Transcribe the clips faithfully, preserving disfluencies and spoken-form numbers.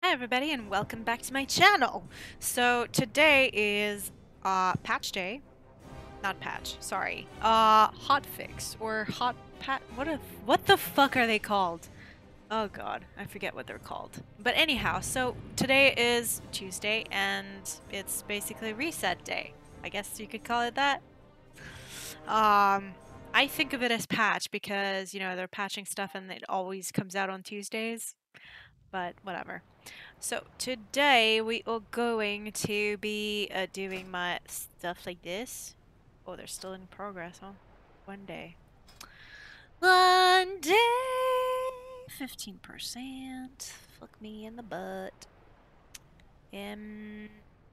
Hi everybody and welcome back to my channel. So today is uh patch day. Not patch, sorry. Uh hot fix or hot pat what a what the fuck are they called? Oh god, I forget what they're called. But anyhow, so today is Tuesday and it's basically reset day. I guess you could call it that. Um I think of it as patch because, you know, they're patching stuff and it always comes out on Tuesdays. But whatever. So today we are going to be uh, doing my stuff like this. Oh, they're still in progress, huh? One day. One day! fifteen percent. Fuck me in the butt. Um,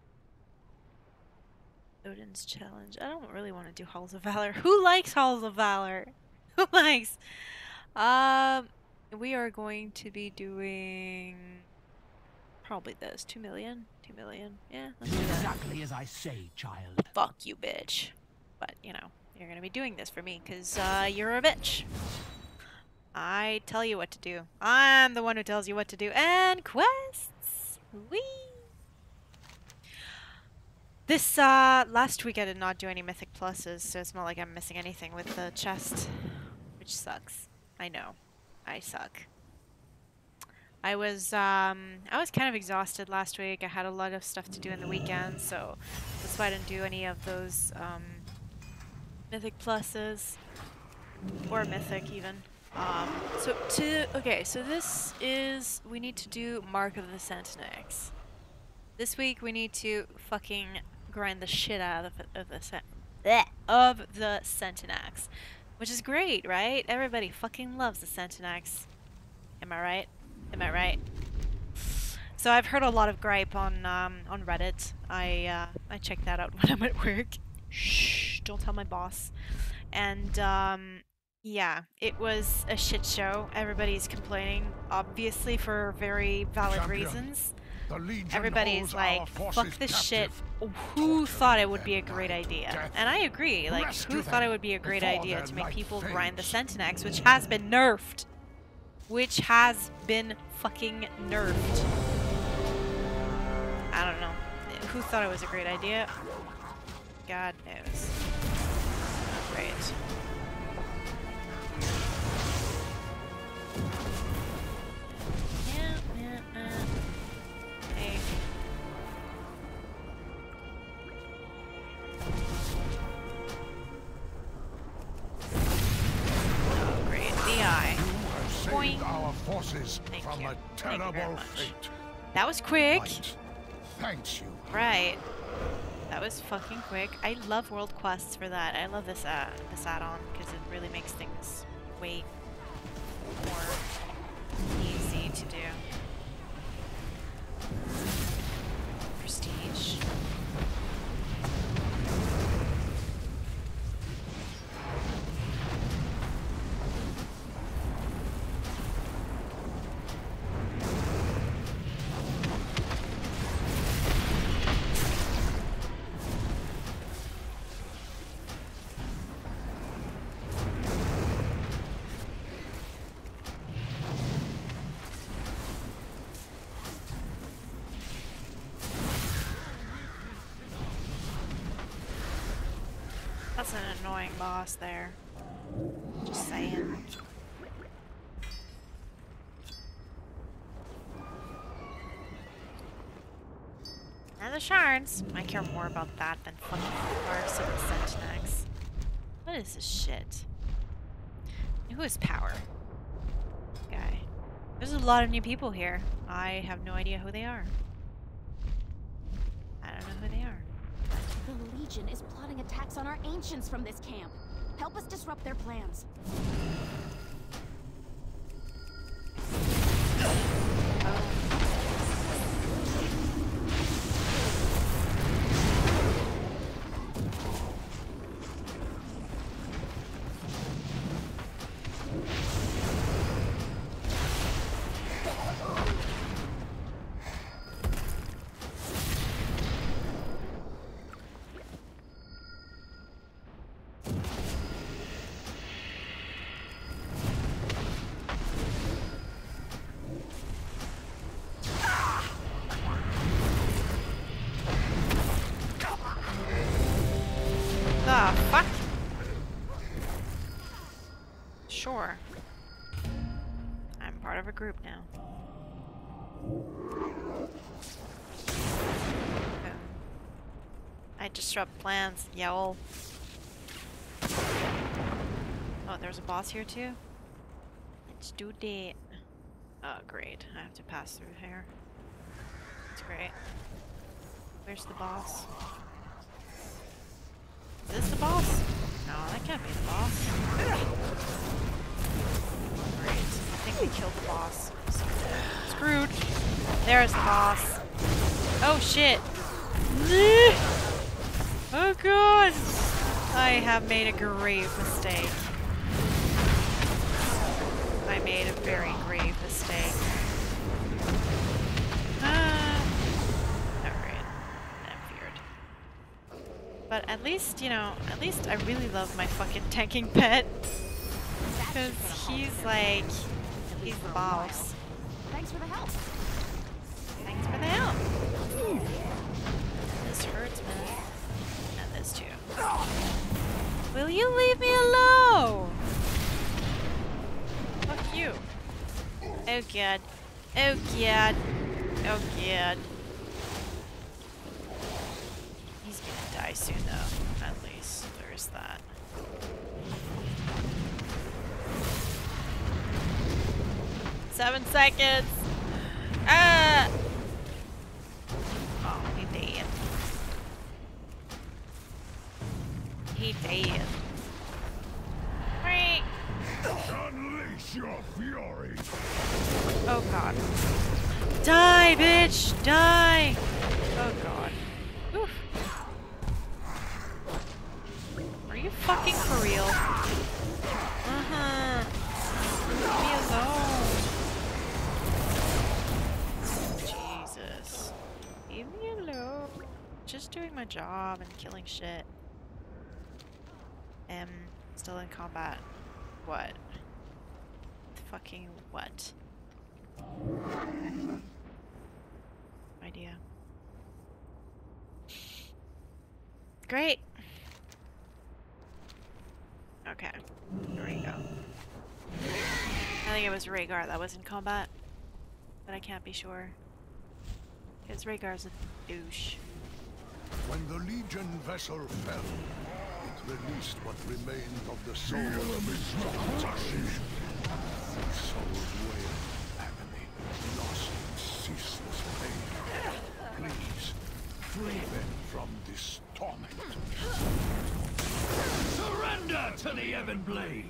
Odin's Challenge. I don't really want to do Halls of Valor. Who likes Halls of Valor? Who likes? Um, we are going to be doing... Probably this. Two million? Two million. Yeah, let's do that. Exactly as I say, child. Fuck you, bitch. But, you know, you're gonna be doing this for me, because, uh, you're a bitch. I tell you what to do. I'm the one who tells you what to do. And quests! Whee! This, uh, last week I did not do any Mythic Pluses, so it's not like I'm missing anything with the chest. Which sucks. I know. I suck. I was, um, I was kind of exhausted last week. I had a lot of stuff to do in the weekend, so that's why I didn't do any of those, um, Mythic Pluses. Or Mythic, even. Um, so to, okay, so this is, we need to do Mark of the Centenax. This week we need to fucking grind the shit out of, of the, bleh, of the Centenax. Which is great, right? Everybody fucking loves the Centenax. Am I right? Am I right? So I've heard a lot of gripe on um, on Reddit. I uh, I check that out when I'm at work. Shh! Don't tell my boss. And um, yeah, it was a shit show. Everybody's complaining, obviously for very valid Champion, reasons. the Legion Everybody's holds like, our "Fuck forces this captive. shit." Who Torture thought it would them be a great by idea? death. And I agree. Like, Rescue who thought it them would be a great before idea their to make light people grind the fades. Centenax, which has been nerfed? Which has been fucking nerfed. I don't know. Who thought it was a great idea? God knows. Great. Yeah, yeah, uh. Hey. Oh, great. D I. You have saved Boing. our forces Thank from you. a Thank you very terrible much. fate. That was quick. Light thanks you. Right. That was fucking quick. I love world quests for that. I love this uh this add-on because it really makes things way more easy to do. Prestige. That's an annoying boss there. Just saying. And the shards. I care more about that than fucking marks of the Centenax. What is this shit? Who is Power? Guy. There's a lot of new people here. I have no idea who they are. I don't know who they are. The Legion is plotting attacks on our ancients from this camp. Help us disrupt their plans. the fuck? Sure. I'm part of a group now. Boom. I disrupt plans, yowl. Oh, there's a boss here too? Let's do that. Oh, great. I have to pass through here. That's great. Where's the boss? Is this the boss? No, that can't be the boss. Great. I think we killed the boss. So screwed. There's the boss. Oh shit. Oh god. I have made a grave mistake. I made a very grave mistake. Ah. Alright. I'm feared. But at least, you know, at least I really love my fucking tanking pet. Because he's like, he's the boss. Thanks for the help. Thanks for the help. This hurts, man. And this too. Will you leave me alone? Fuck you. Oh god. Oh god. Oh god. He's gonna die soon though. At least there's that. Seven seconds. Ah. Oh, he dead. He dead. Right. Unleash your fury. Oh god. Die, bitch! Die! Oh god. Oof. Are you fucking for real? Uh-huh. Leave me alone. Jesus. Leave me alone. Just doing my job and killing shit. Am still in combat. What? Fucking what? Idea. Great. Okay. Here we go. I think it was Rhaegar that was in combat, but I can't be sure. Because Rhaegar's a douche. When the Legion vessel fell, it released what remained of the soul of Tarshish. Soul's way of agony, lost in ceaseless pain. Please, free them from this torment. Surrender to the Ebon Blade!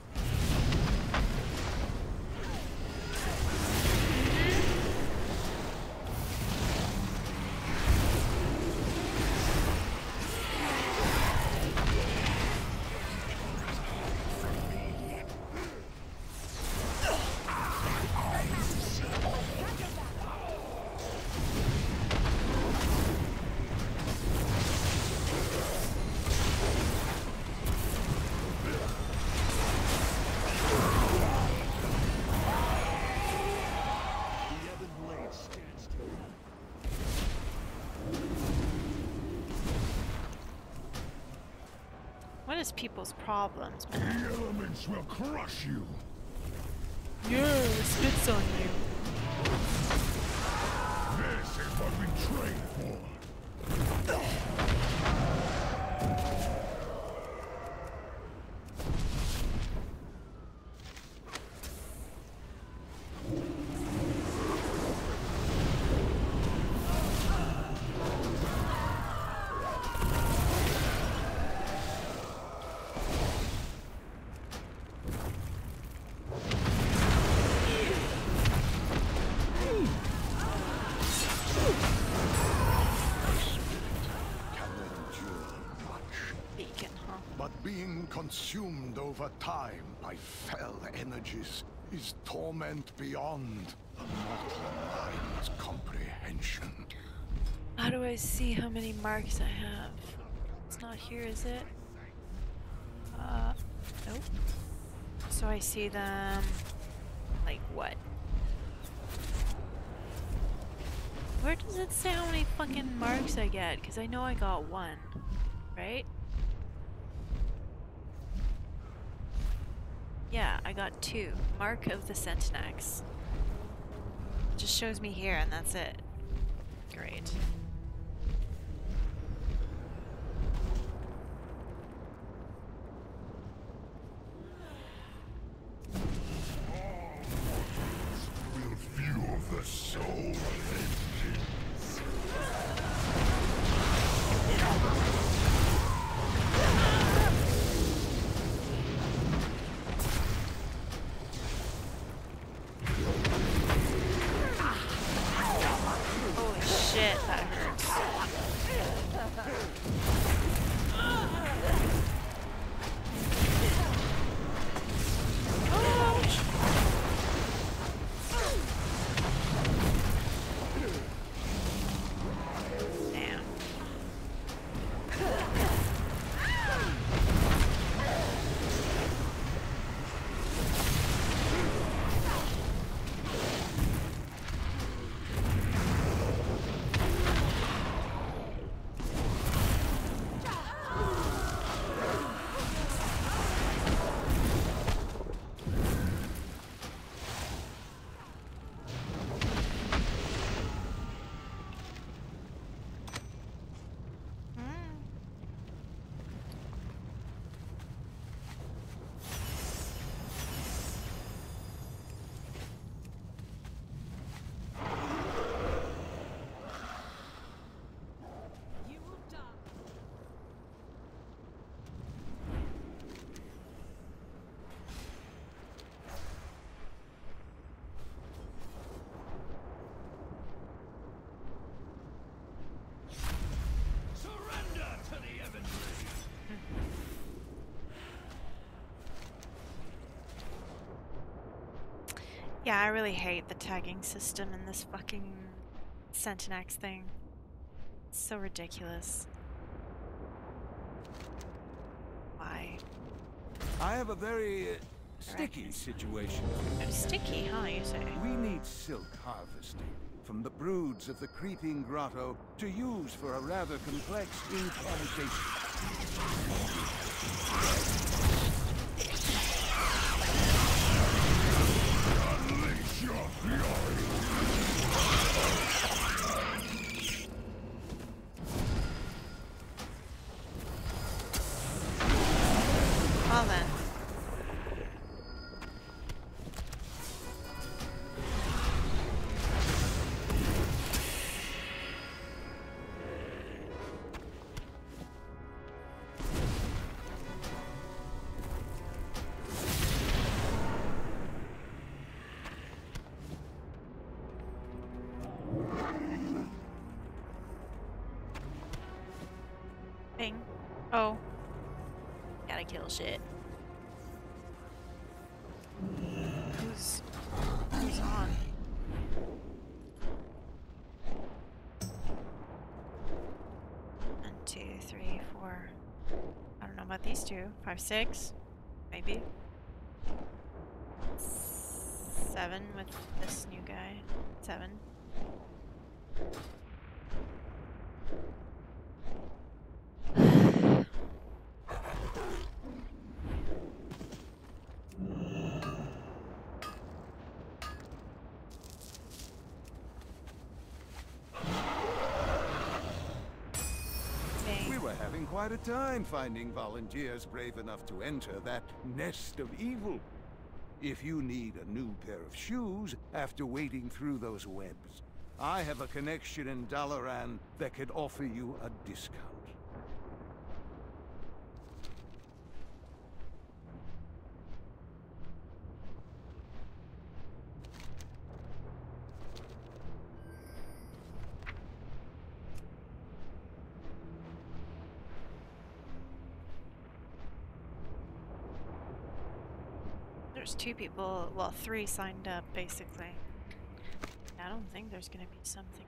What is people's problems, The man? elements will crush you. Yeah, spits on you. This is what we trained for. Being consumed over time by fell energies is torment beyond the mortal mind's comprehension. How do I see how many marks I have? It's not here, is it? Uh, nope. So I see them... like what? Where does it say how many fucking marks I get? Because I know I got one, right? Yeah, I got two. Mark of the Centenax. Just shows me here and that's it. Great. Will feel the soul vengeance. Holy shit, that hurts. Ouch. Damn. Surrender to the Evanblade! Yeah, I really hate the tagging system in this fucking Centenax thing. It's so ridiculous. Why? I have a very uh, sticky situation. Oh, sticky, huh, you say? We need silk harvesting from the broods of the Creeping Grotto to use for a rather complex incantation. Unleash your fury. Well then. Bing. Oh. Gotta kill shit. Who's who's on? One, two, three, four. I don't know about these two. Five, six, maybe. Seven with this new guy. Seven. We were having quite a time finding volunteers brave enough to enter that nest of evil. If you need a new pair of shoes after wading through those webs, I have a connection in Dalaran that could offer you a discount. There's two people, well, three signed up, basically. I don't think there's gonna be something.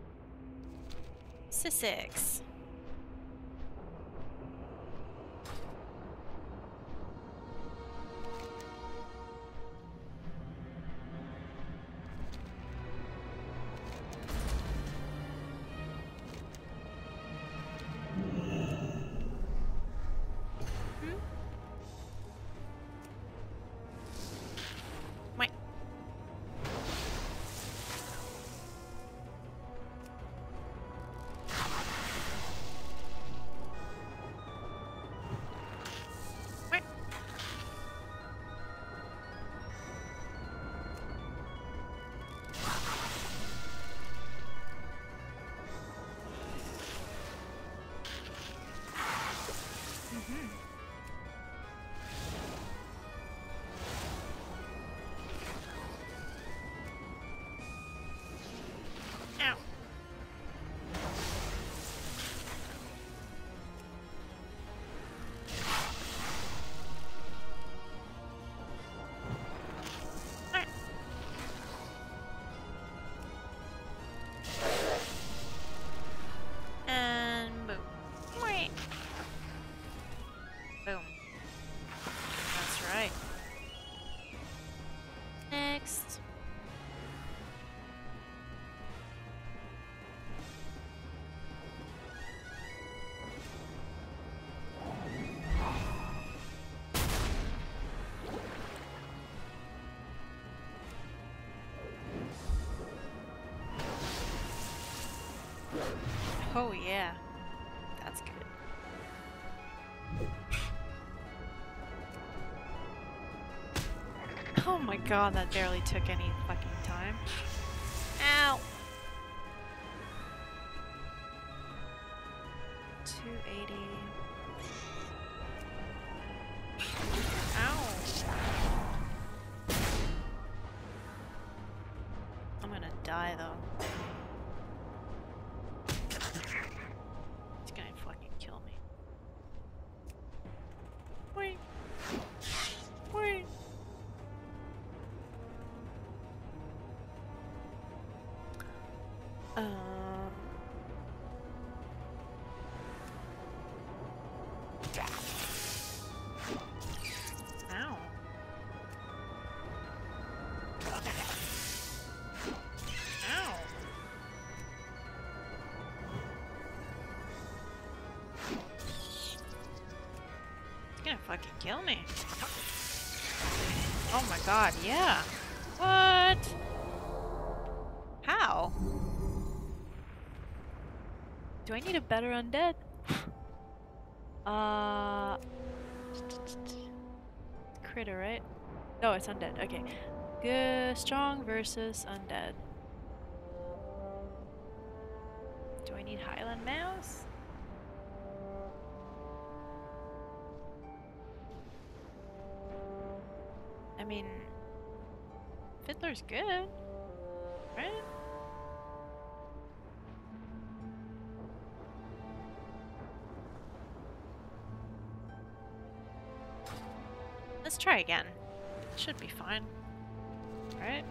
Six. Oh yeah. That's good. Oh my god, that barely took any fucking time. Ow! two eighty. Ow! I'm gonna die though. He's gonna fucking kill me. Wait. Wait. Um. Ow. Ow. He's gonna fucking kill me. Oh my god, yeah. What? How? Do I need a better undead? Uh, critter, right? No, it's undead. Okay. Good, strong versus undead. Do I need Highland Mouse? I mean, Fiddler's good, right? Let's try again. Should be fine. Right?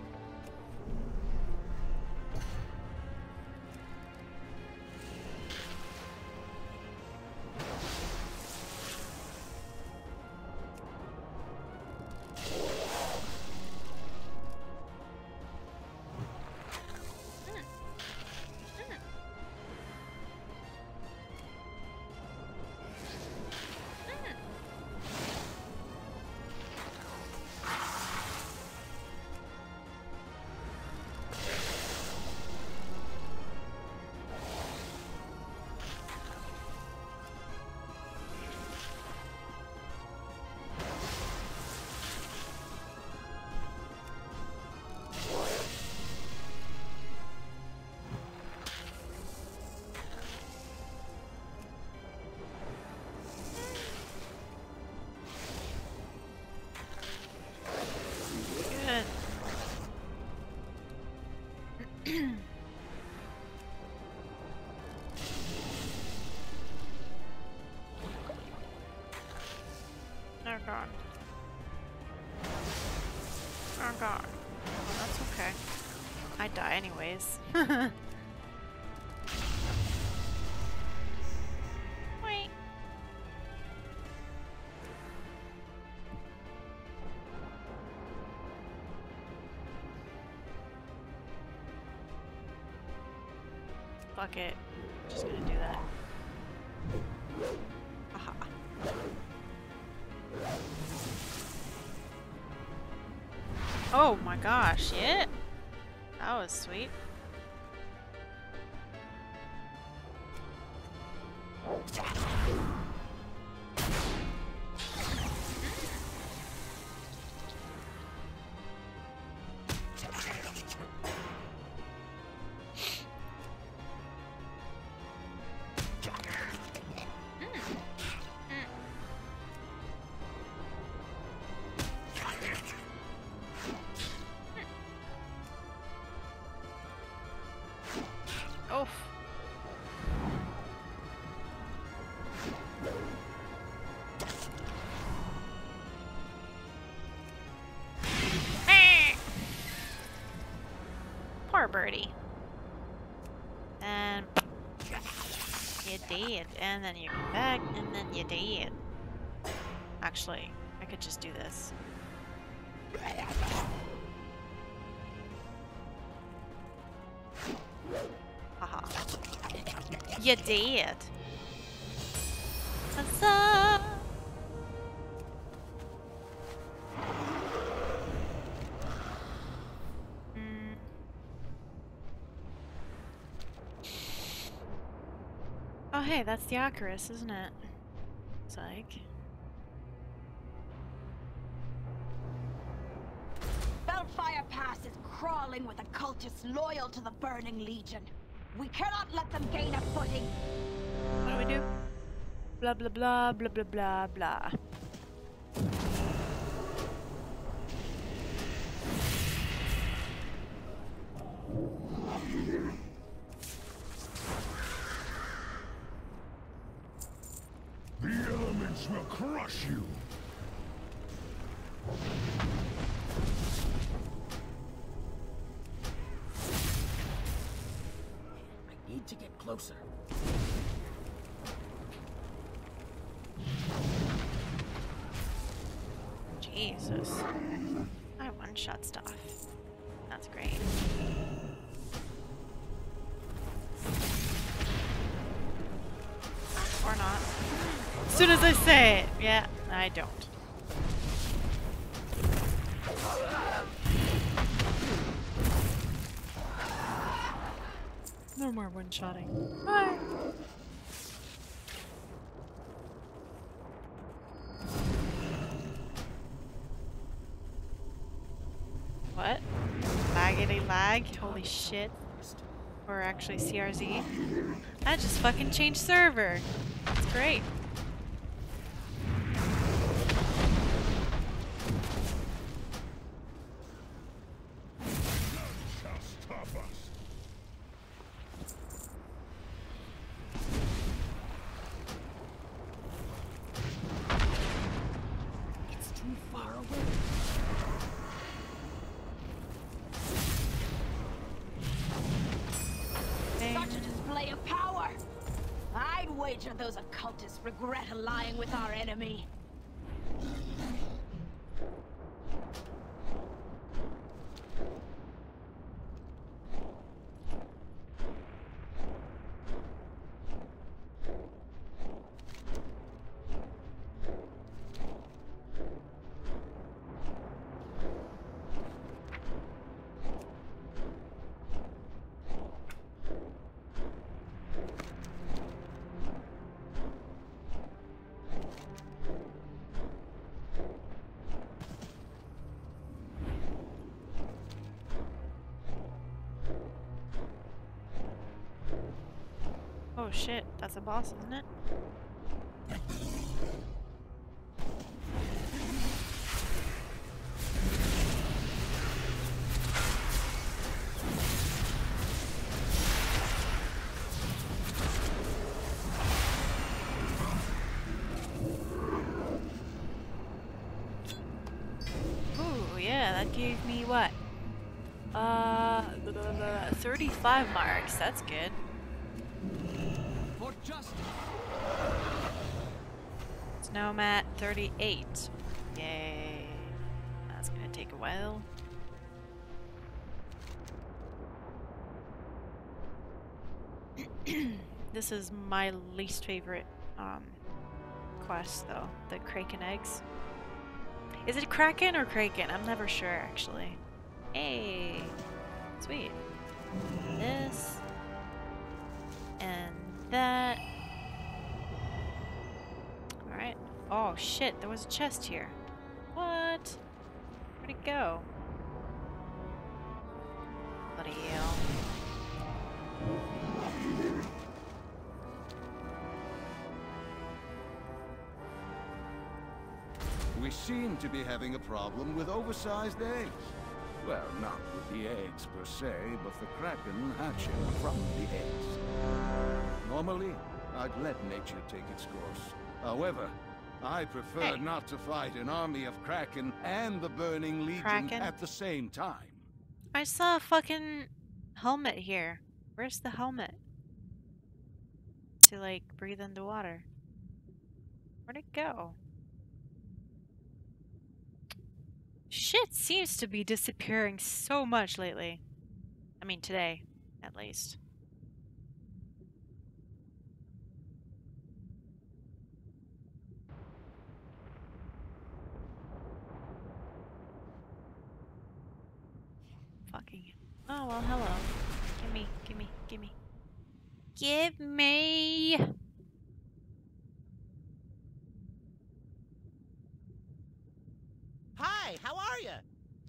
Oh god. Oh god. Well, that's okay. I die anyways. Wait. Fuck it. Just gonna do that. Haha. Oh my gosh, yeah. That was sweet. Oof. Poor birdie. And you did. And then you come back, and then you did. Actually, I could just do this. Haha. You did. Huzzah! Mm. Oh hey, that's the Icarus, isn't it? It's like... Bellfire Pass is crawling with occultists loyal to the Burning Legion. We cannot let them gain a footing. What do we do? Blah blah blah blah blah blah blah. The elements will crush you. I need to get closer. Jesus. I one-shot stuff. That's great. Or not. As soon as I say it. Yeah, I don't. No more one-shotting. Bye. What? Laggity lag? Holy shit. Or actually C R Z. I just fucking changed server. That's great. Shall stop us. It's too far away. Such a display of power! I'd wager those occultists regret allying with our enemy. Oh shit, that's a boss, isn't it? Ooh, yeah, that gave me what? Uh, thirty-five marks, that's good. For justice. So now I'm at thirty-eight. Yay. That's gonna take a while. This is my least favorite um, quest though, the Kraken eggs. Is it Kraken or Kraken? I'm never sure actually. Hey, sweet. This and that. Alright. Oh shit, there was a chest here. What? Where'd it go? Bloody hell. We seem to be having a problem with oversized eggs. Well, not with the eggs per se, but the Kraken hatching from the eggs. Normally, I'd let nature take its course. However, I prefer Hey. not to fight an army of Kraken and the Burning Legion Kraken? at the same time. I saw a fucking helmet here. Where's the helmet? To like breathe underwater. Where'd it go? Shit seems to be disappearing so much lately. I mean today, at least. Fucking. Oh well, hello. Gimme, gimme, gimme. Give me.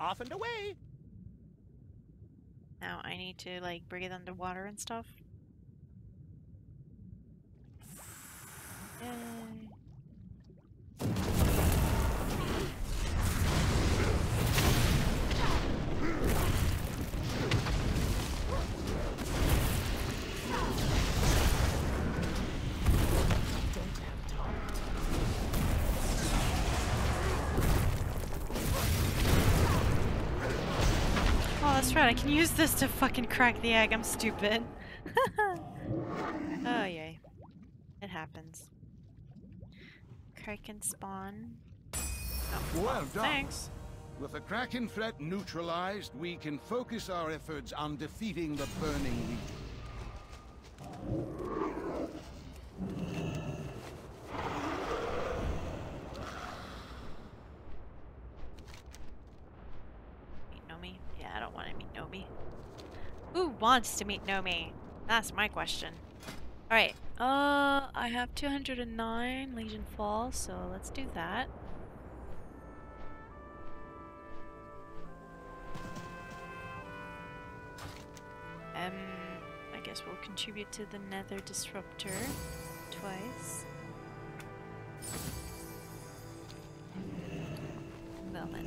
off and away. Now I need to like bring it underwater and stuff. Yay. Oh, that's right. I can use this to fucking crack the egg. I'm stupid. Oh, yay. It happens. Kraken spawn. Oh, Well done. thanks. With the Kraken threat neutralized, we can focus our efforts on defeating the Burning Legion. Meet Nomi? Yeah, I don't want to meet Nomi. Who wants to meet Nomi? That's my question. Alright, uh, I have two hundred nine Legion Fall, so let's do that. Um, I guess we'll contribute to the Nether Disruptor twice. Well then.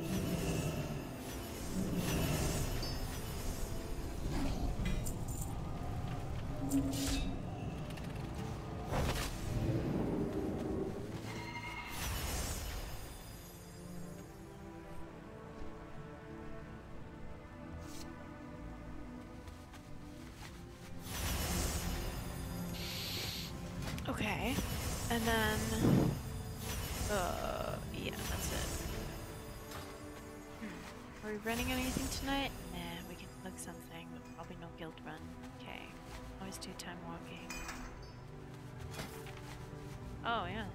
Okay, and then, uh, yeah, that's it. Hmm. Are we running anything tonight? Nah, we can look something, but probably no guild run. Okay, always do time walking. Oh, yeah.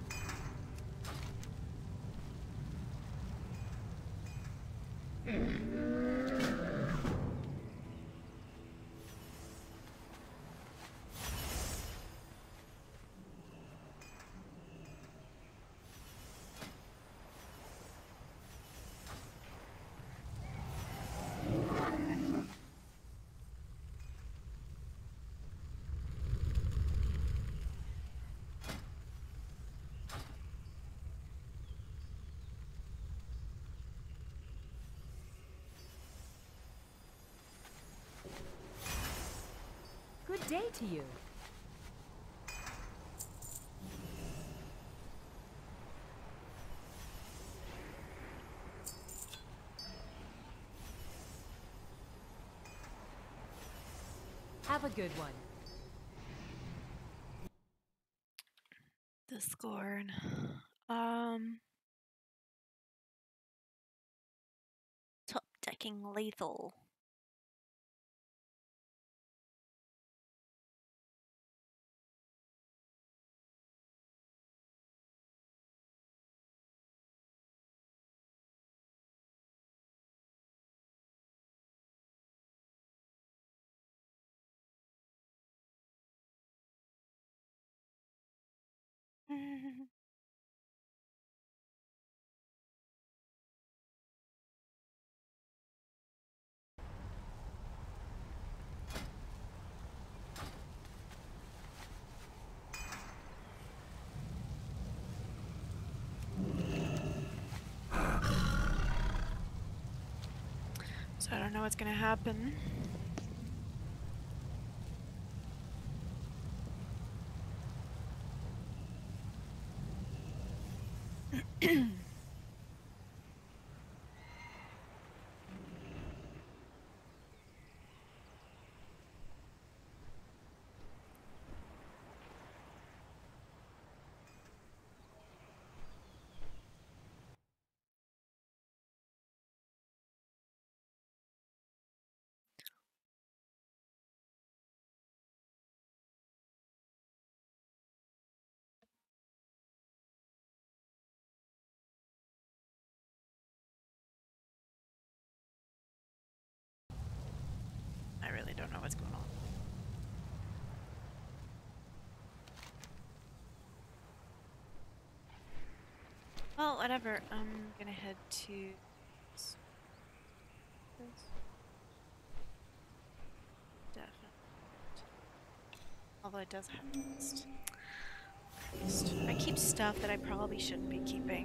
Good day to you. Have a good one. Discord. Um. Top decking lethal. So I don't know what's gonna happen. I really don't know what's going on. Well, whatever. I'm gonna head to Although it does have haste. Christ. I keep stuff that I probably shouldn't be keeping.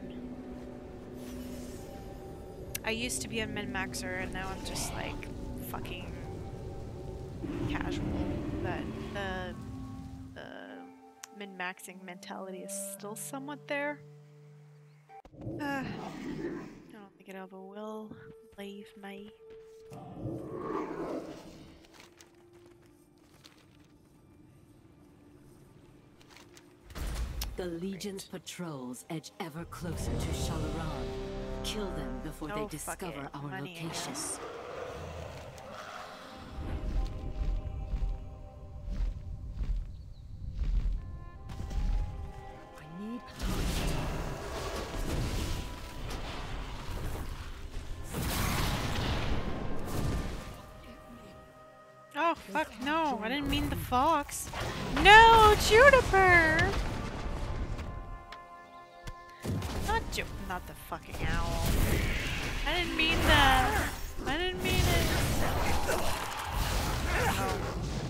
I used to be a min-maxer and now I'm just like fucking casual. But the the min-maxing mentality is still somewhat there. Uh, I don't think it ever will leave me. The Legion's patrols edge ever closer to Shalaran. Kill them before Oh, they fuck discover it. our Money, I location. guess. I need Oh, fuck, no. I didn't mean the fox. No, Juniper! Not Ju- not the fucking owl. I didn't mean that. I didn't mean it. Oh.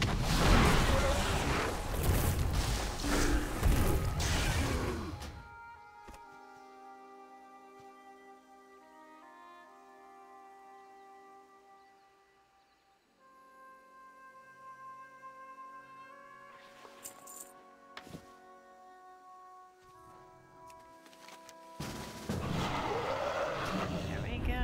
There we go.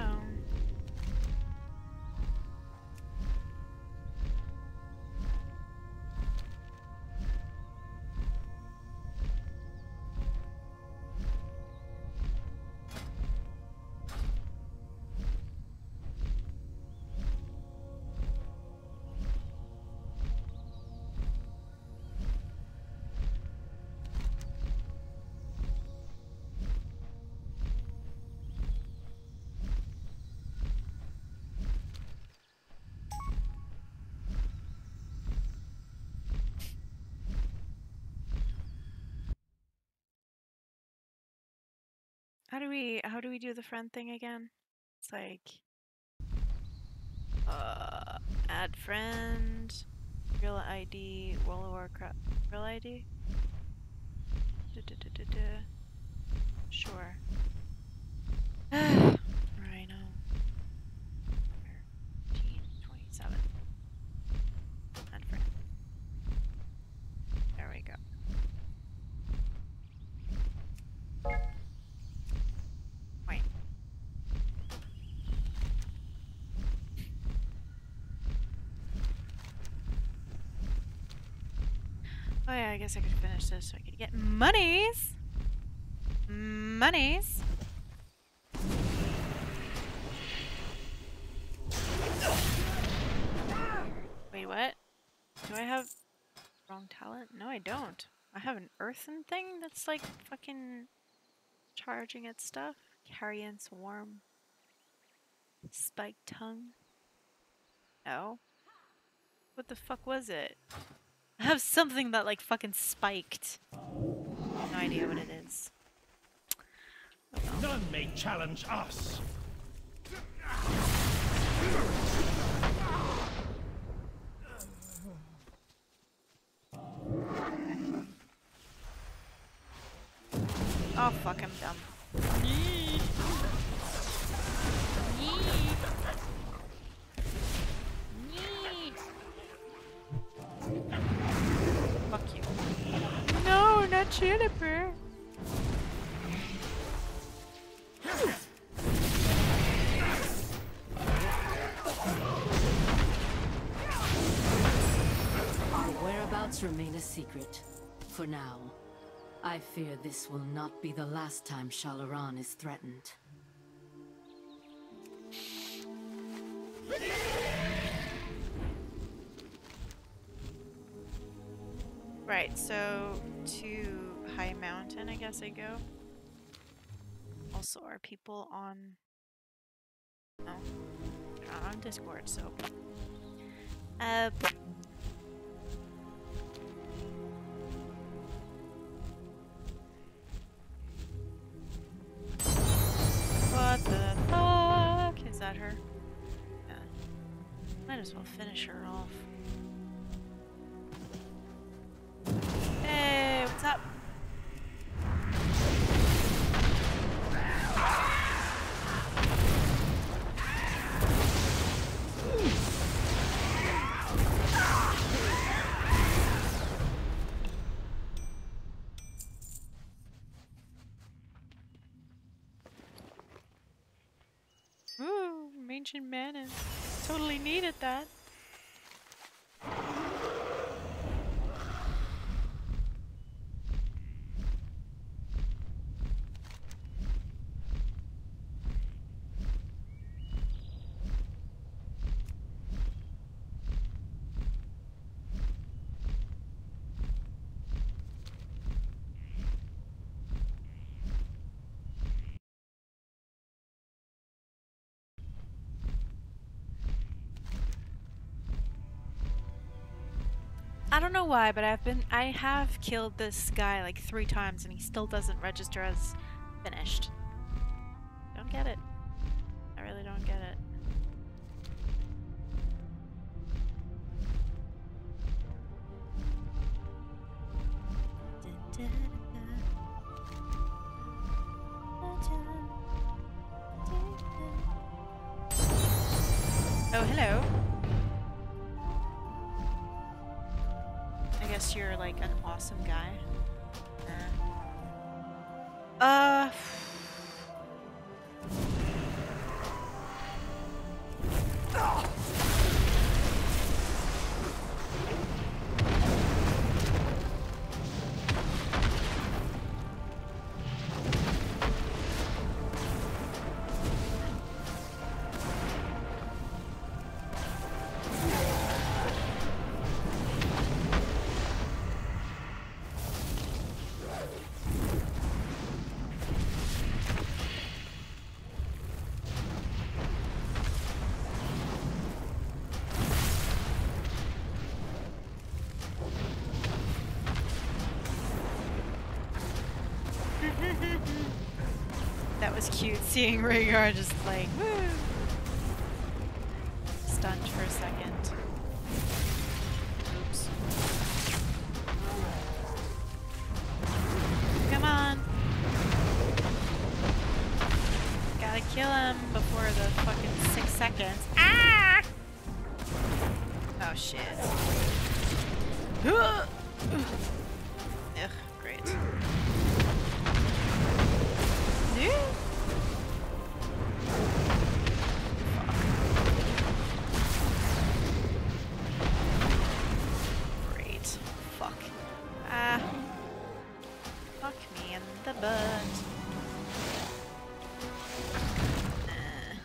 How do we how do we do the friend thing again? It's like uh add friend, real I D, World of Warcraft, real I D. Da, da, da, da, da. Sure. Rhino. twenty-seven. Add friend. There we go. Wait. Oh yeah, I guess I could finish this so I could get monies. Monies. Wait, what? Do I have wrong talent? No, I don't. I have an earthen thing that's like fucking charging at stuff. Carrion swarm. Spiked tongue. No. What the fuck was it? I have something that like fucking spiked. No idea what it is. None may challenge us. Oh fuck, I'm dumb. Fuck you. No, not Juniper. Our whereabouts remain a secret. For now. I fear this will not be the last time Shalaran is threatened. Right, so to High Mountain, I guess I go. Also, are people on... No, they're not on Discord, so... Uh... What the fuck? Is that her? Yeah. Might as well finish her off. ancient mana. Totally needed that. I don't know why, but I've been I have killed this guy like three times and he still doesn't register as finished. Don't get it. I really don't get it. Oh, hello. I guess you're like an awesome guy. Uh. uh That was cute, seeing Rhaegar just like, woo! Stunned for a second. Oops. Come on! Gotta kill him before the fucking six seconds. Ah! Oh shit. Ugh, great. Great. Fuck. Ah. Fuck me in the butt. Uh.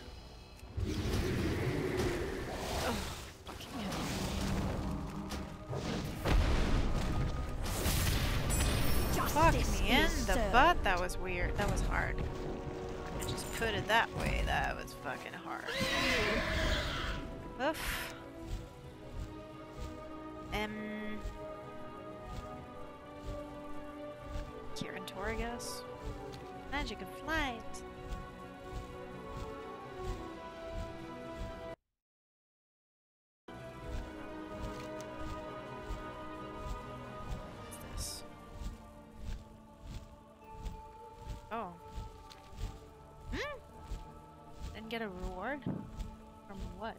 Oh, fucking hell. Fuck me in the butt. That was weird. That was hard. I just put it that way. That was fucking hard. Oof. Um. Kirin Tor, I guess. Magic of flight. What's this? Oh. Hmm? Didn't get a reward? From what?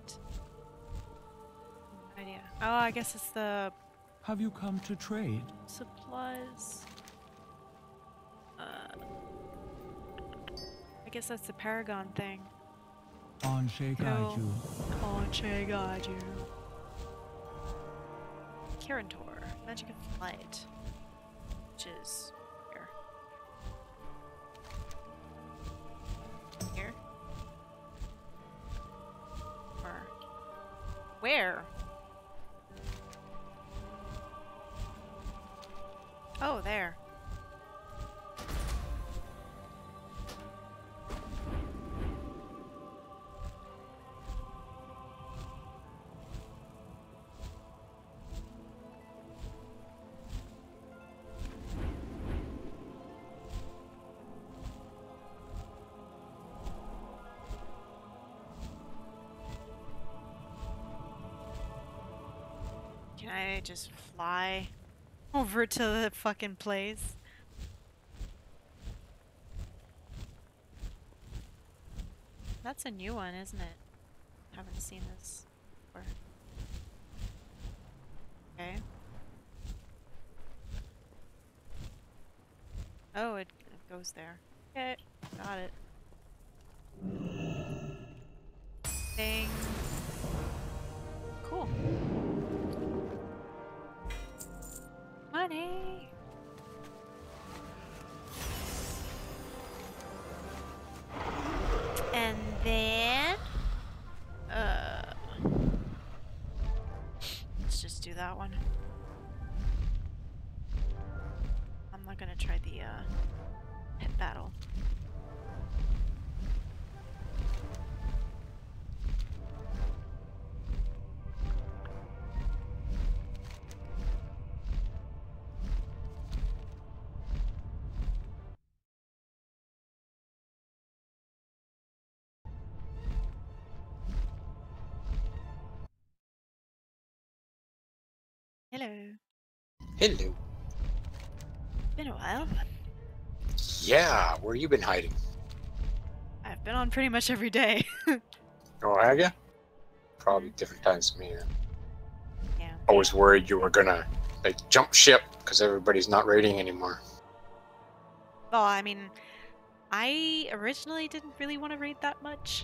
No idea. Oh, I guess it's the Have you come to trade? supplies. Uh, I guess that's the Paragon thing. Anshe guide you. Conche guide you. Kirin Tor, Magic of Flight. Which is here. Here? Or where? Oh, there. Can I just fly over to the fucking place? That's a new one, isn't it? Haven't seen this before. Okay. Oh, it, it goes there. Okay, got it. Thing. Cool. Money. And then, uh, let's just do that one. I'm not gonna try the uh, pit battle. Hello. Hello. Been a while. Yeah, where you been hiding? I've been on pretty much every day. Oh, have you? Probably different times than me. Then. Yeah. I was worried you were gonna like jump ship because everybody's not raiding anymore. Well, I mean, I originally didn't really want to raid that much.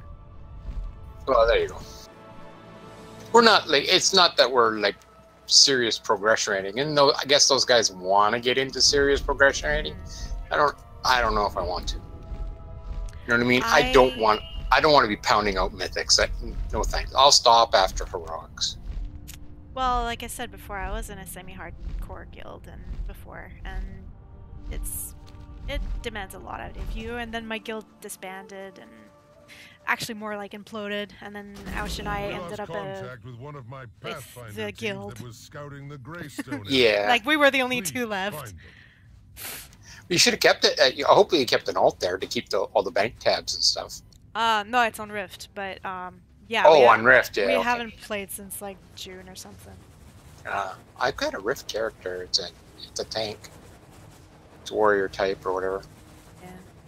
Well, there you go. We're not like it's not that we're like serious progression rating, and though I guess those guys want to get into serious progression rating. I don't. I don't know if I want to. You know what I mean? I, I don't want. I don't want to be pounding out mythics. I, no thanks. I'll stop after heroics. Well, like I said before, I was in a semi-hardcore guild and before, and it's it demands a lot out of you. And then my guild disbanded, and actually more like imploded. And then Aush and I ended up uh, with one of my with the guild. That was scouting the Greystone. Yeah. Like we were the only Please two left. find them. You should have kept it. Uh, you- hopefully, you kept an alt there to keep the, all the bank tabs and stuff. Uh, no, it's on Rift, but um, yeah. Oh, we on Rift, yeah. We okay. haven't played since like June or something. Uh, I've got a Rift character. It's a, it's a tank. It's a warrior type or whatever. Yeah.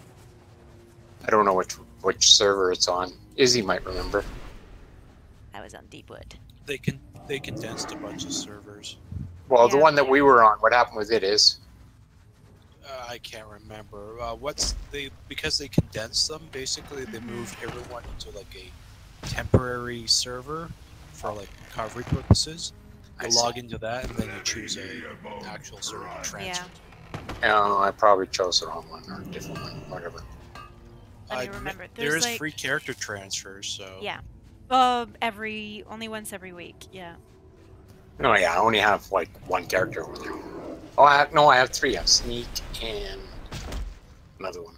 I don't know which which server it's on. Izzy might remember. I was on Deepwood. They can they condensed a bunch of servers. Well, the Yeah. one that we were on, what happened with it is, Uh, I can't remember. Uh, what's they because they condensed them. Basically, they moved everyone into like a temporary server for like recovery purposes. I You see. log into that, and then you choose a actual server to transfer. oh, I probably chose the wrong one or a different one, whatever. Let me Uh, remember. there There's is like free character transfers, so yeah. Uh, every only once every week. Yeah. No, yeah, I only have like one character over there. Oh, I have, no, I have three. I have Sneak and another one.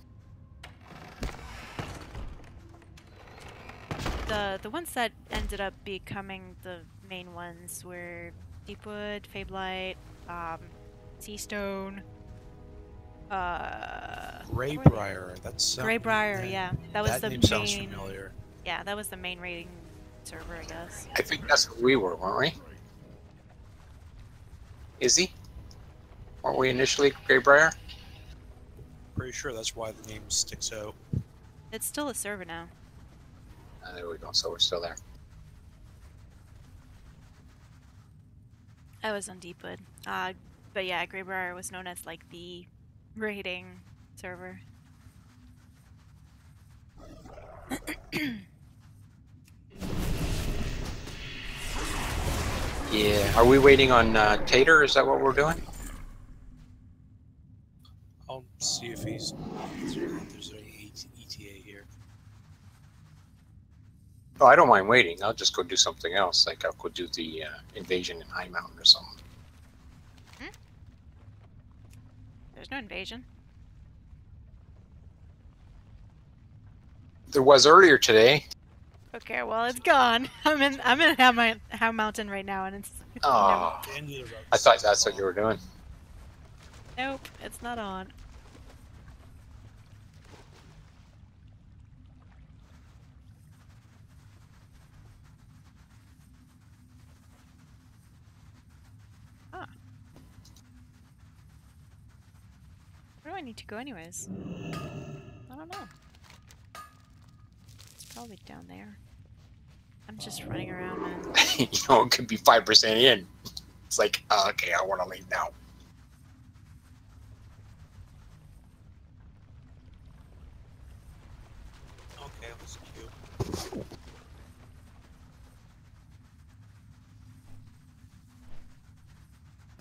The the ones that ended up becoming the main ones were Deepwood, Fabelight, um, Seastone, uh, Greybriar. That's Greybriar. that- Yeah, that was that the name main. sounds familiar. Yeah, that was the main rating server, I guess. I think that's what we were, weren't we? Izzy? Weren't we initially Greybriar? Pretty sure that's why the name sticks out. It's still a server now. Uh, there we go. So we're still there. I was on Deepwood. Uh, but yeah, Greybriar was known as like the rating server. Yeah. Are we waiting on uh, Tater? Is that what we're doing? I'll see if he's if there's any E T A here. Oh, I don't mind waiting. I'll just go do something else. Like I'll go do the uh, invasion in High Mountain or something. There's no invasion. There was earlier today. Okay, well it's gone. I'm in. I'm in How, Mount, How Mountain right now, and it's. Oh, The end of the road. I thought that's what you were doing. Nope, it's not on. Huh. Where do I need to go anyways? I don't know. It's probably down there. I'm just running around, man. You know, it could be five percent in. It's like, uh, okay, I want to leave now. Okay, let's queue.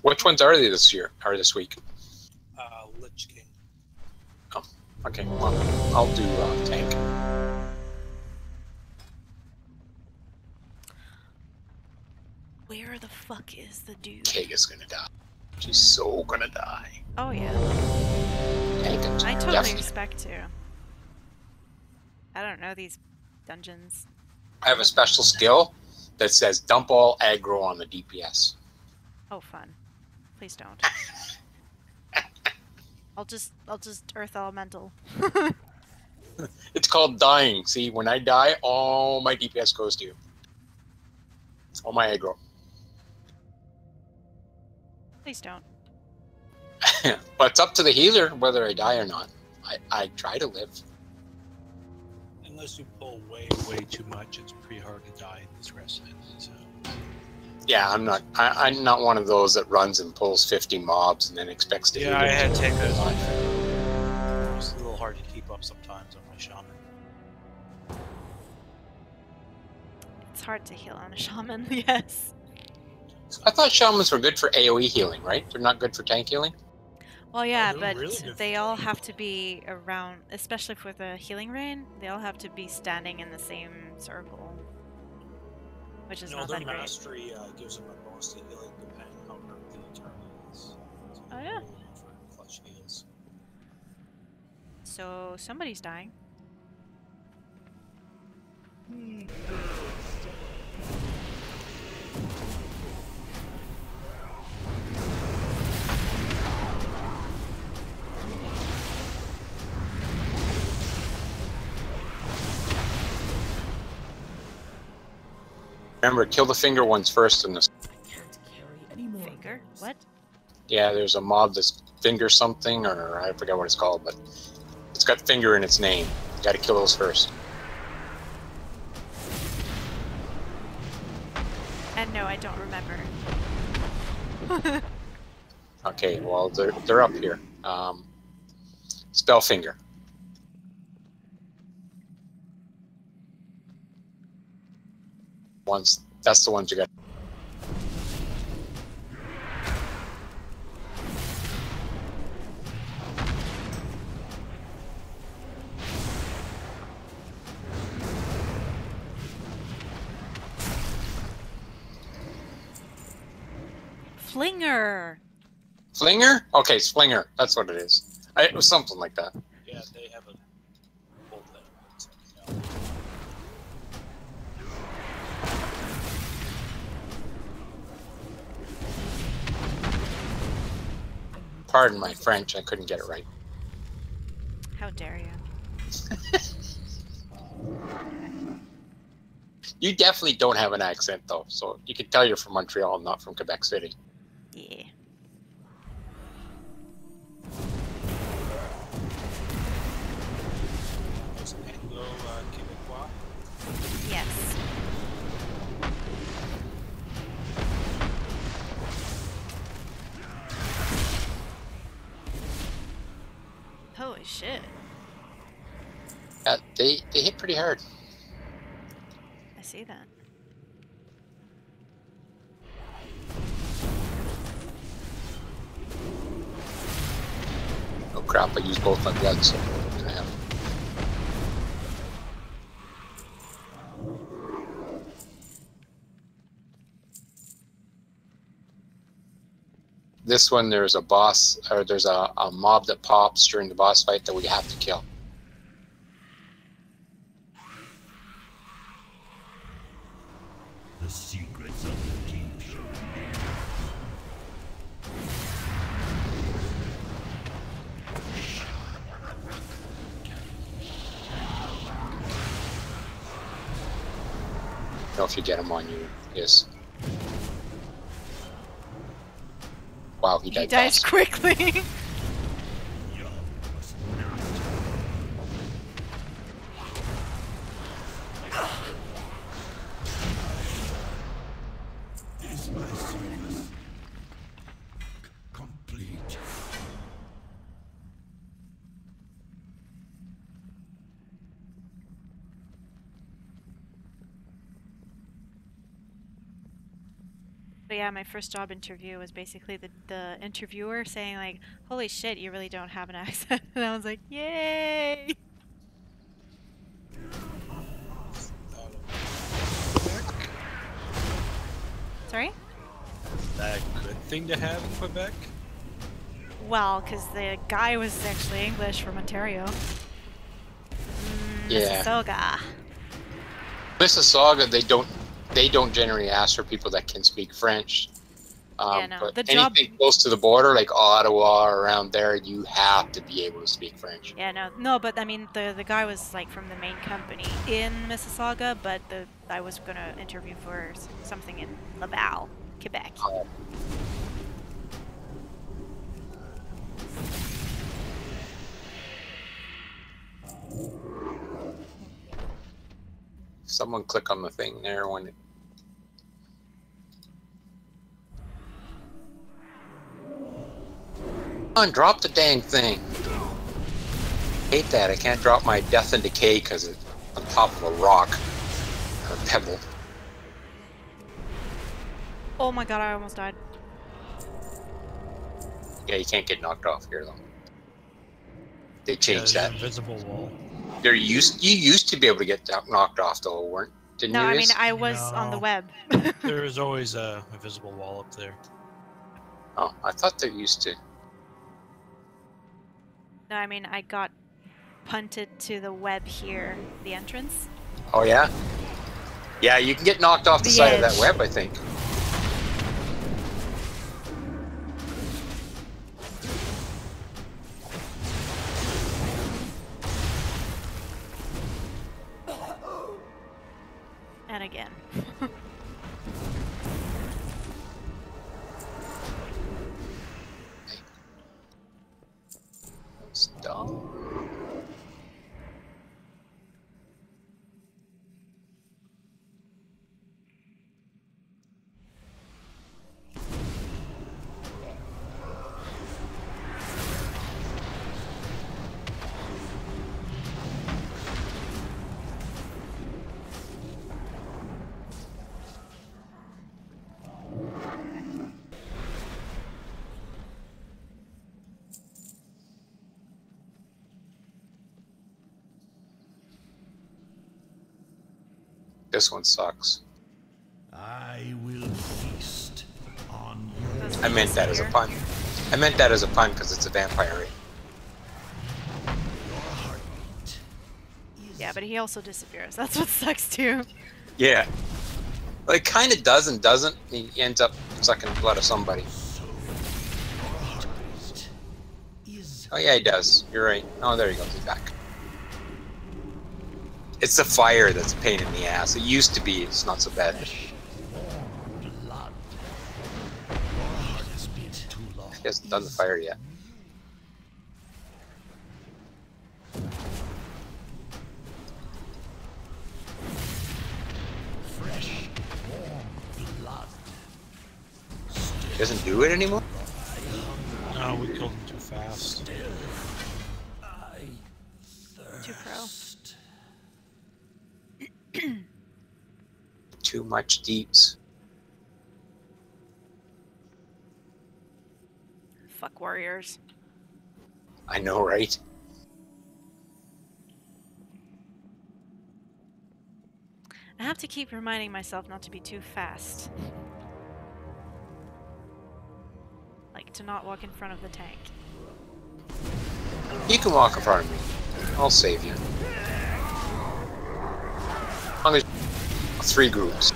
Which ones are they this year or this week? Uh, Lich King. Oh, okay. Well, I'll do uh, tank. Where the fuck is the dude? Kaga's gonna die. She's so gonna die. Oh yeah. Tank it. I totally Definitely. respect you. I don't know these dungeons. I have a special skill that says dump all aggro on the D P S. Oh, fun. Please don't. I'll just, I'll just Earth Elemental. It's called dying. See, when I die, all my D P S goes to you. All my aggro. Please don't. But it's up to the healer whether I die or not. I, I try to live. Unless you pull way, way too much, it's pretty hard to die in this rest. So. Yeah, I'm not. I, I'm not one of those that runs and pulls fifty mobs and then expects to. Yeah, I had to take a. a. It's a little hard to keep up sometimes on my shaman. It's hard to heal on a shaman. Yes. I thought shamans were good for AoE healing, right? They're not good for tank healing. Well, yeah, they're but really good they for all tank. have to be around, especially for the healing rain. They all have to be standing in the same circle, which is No, not their that great. mastery uh, gives them a bonus to healing depending on how hurt the target is. So Oh yeah. really good for clutch heals. So somebody's dying. Remember, kill the finger ones first in this. I can't carry any more. Finger? of those. What? Yeah, there's a mob that's finger something, or I forget what it's called, but it's got finger in its name. You gotta kill those first. And no, I don't remember. Okay, well, they're, they're up here. Um, spell finger. Ones, that's the ones you got. Flinger! Flinger? Okay, it's Flinger. That's what it is. I, it was something like that. Yeah, they have a bolt there. It's, you know, Pardon my French, I couldn't get it right. How dare you? You definitely don't have an accent, though, so you can tell you're from Montreal, not from Quebec City. Yeah. there's Anglo uh, Quebecois. Yes. Holy shit. Yeah, they, they hit pretty hard. I see that. Oh crap, I used both my guns. So what's gonna happen? This one, there's a boss, or there's a, a mob that pops during the boss fight that we have to kill. The secrets of the deep shall remain. I don't know if you get him on you. Yes. Wow, he He died dies fast. quickly. Is my service complete? But yeah, my first job interview was basically the, the interviewer saying like, holy shit, you really don't have an accent. And I was like, yay! Sorry? Is that a good thing to have in Quebec? Well, because the guy was actually English from Ontario. Mm, Yeah. Mississauga. Mississauga, they don't they don't generally ask for people that can speak French. Um, Yeah, no, but the job- anything close to the border, like Ottawa or around there, you have to be able to speak French. Yeah, no, no, but I mean, the the guy was like from the main company in Mississauga, but the I was gonna interview for s- something in Laval, Quebec. Um, someone click on the thing there when it. Come on, drop the dang thing. Hate that. I can't drop my Death and Decay because it's on top of a rock or a pebble. Oh my god, I almost died. Yeah, you can't get knocked off here though. They Yeah, changed there's that. an invisible wall. There used you used to be able to get knock- knocked off though, weren't? Didn't No, you? I mean, Liz? I was on the No. web. There is always a invisible wall up there. Oh, I thought there used to. No, I mean, I got punted to the web here, the entrance. Oh yeah. Yeah, you can get knocked off the, The side of that edge. web, I think. And again. Stop. This one sucks. I will feast on you. Those I meant that as a here. pun. I meant that as a pun because it's a vampire. Right? Yeah, but he also disappears. That's what sucks too. Yeah. Well, it kind of does and doesn't. He ends up sucking the blood of somebody. Oh yeah, he does. You're right. Oh, there he goes. He's back. It's the fire that's a pain in the ass. It used to be. It's not so bad. Blood. Your heart has beat too long. He hasn't done the fire yet. Fresh, warm blood. He doesn't do it anymore? No, we killed him too fast. I Too pro. thirst. Too much deeps. Fuck warriors. I know, right? I have to keep reminding myself not to be too fast. Like, to not walk in front of the tank. You can walk in front of me. I'll save you. As long as three groups.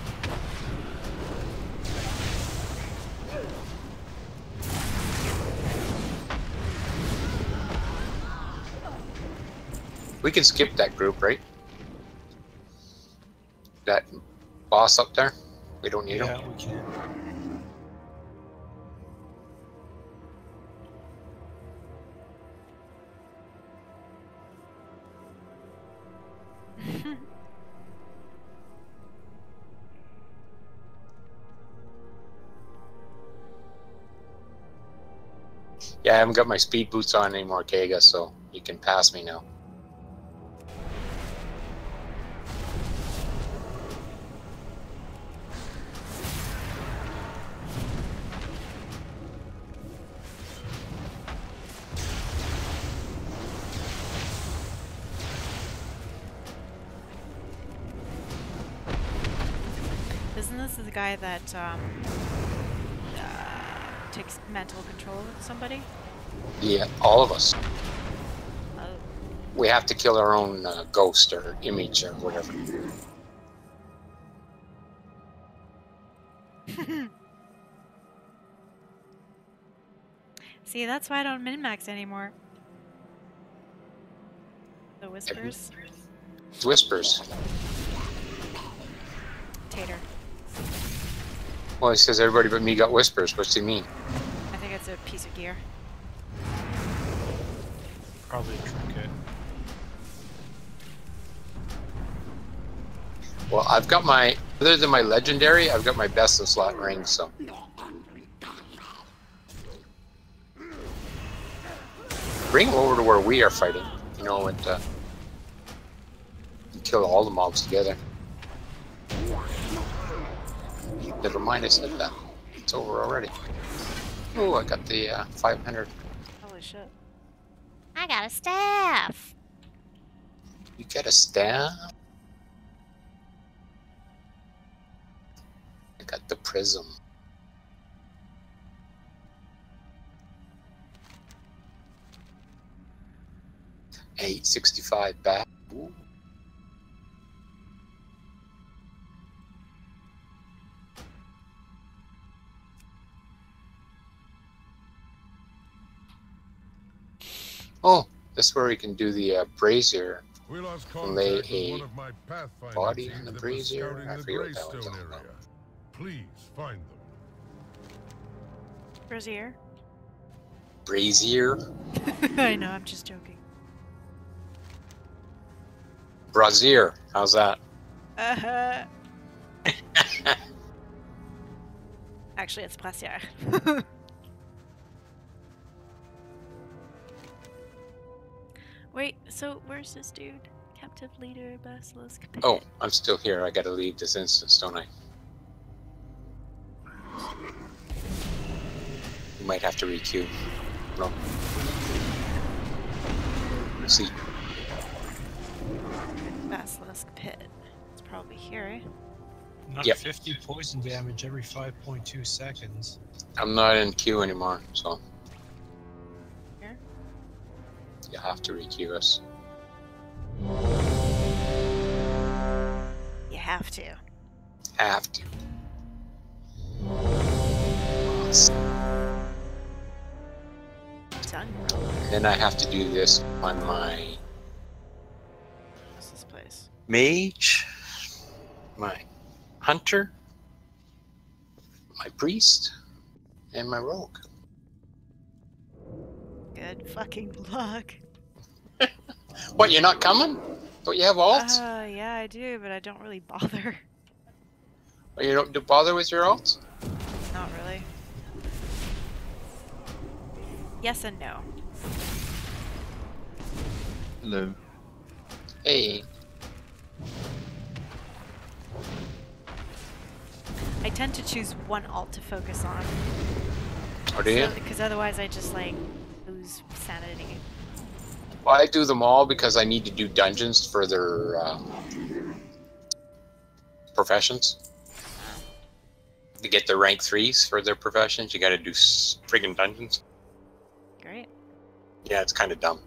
We can skip that group, right? That boss up there? We don't need him. Yeah, we can. Yeah, I haven't got my speed boots on anymore, Kega, so you can pass me now. this is the guy that um, uh, takes mental control of somebody? Yeah, all of us. Oh. We have to kill our own uh, ghost or image or whatever. See, that's why I don't min-max anymore. The whispers. Whispers. Tater. Well, he says everybody but me got whispers. What's he mean? I think it's a piece of gear. Probably a trinket. Well, I've got my, other than my legendary, I've got my best in slot ring, so. Bring them over to where we are fighting. You know, and uh, kill all the mobs together. Never mind, I said that. It's over already. Oh, I got the uh, five hundred. Holy shit. I got a staff! You got a staff? I got the prism. eight sixty-five back. Ooh. Oh, this is where we can do the uh, brazier. We lost Lay contact with a one of my Pathfinder body teams in the that was brazier. scouting I the forget what that was Greystone all about. area. Please find them. Brazier? Brazier? I know, I'm just joking. Brazier. How's that? Uh-huh. Actually, it's brazier. Wait, so where's this dude? Captive leader, Basilisk. Oh, I'm still here. I gotta leave this instance, don't I? You might have to requeue. No. Let's see. Basilisk pit. It's probably here, eh? Not Yep. fifty poison damage every five point two seconds. I'm not in queue anymore, so Here? you have to requeue us. You have to. Have to. Done, bro. Then I have to do this on my What's this place? mage, my hunter, my priest, and my rogue. Good fucking luck. What, you're not coming? Don't you have alts? Uh, yeah, I do, but I don't really bother. Or you don't do bother with your alts? Not really. Yes and no. Hello. Hey. I tend to choose one alt to focus on. Or do you? Because otherwise I just, like, lose sanity. Well, I do them all because I need to do dungeons for their um, professions. To get the rank threes for their professions, you gotta do s- friggin' dungeons. Great. Yeah, it's kind of dumb.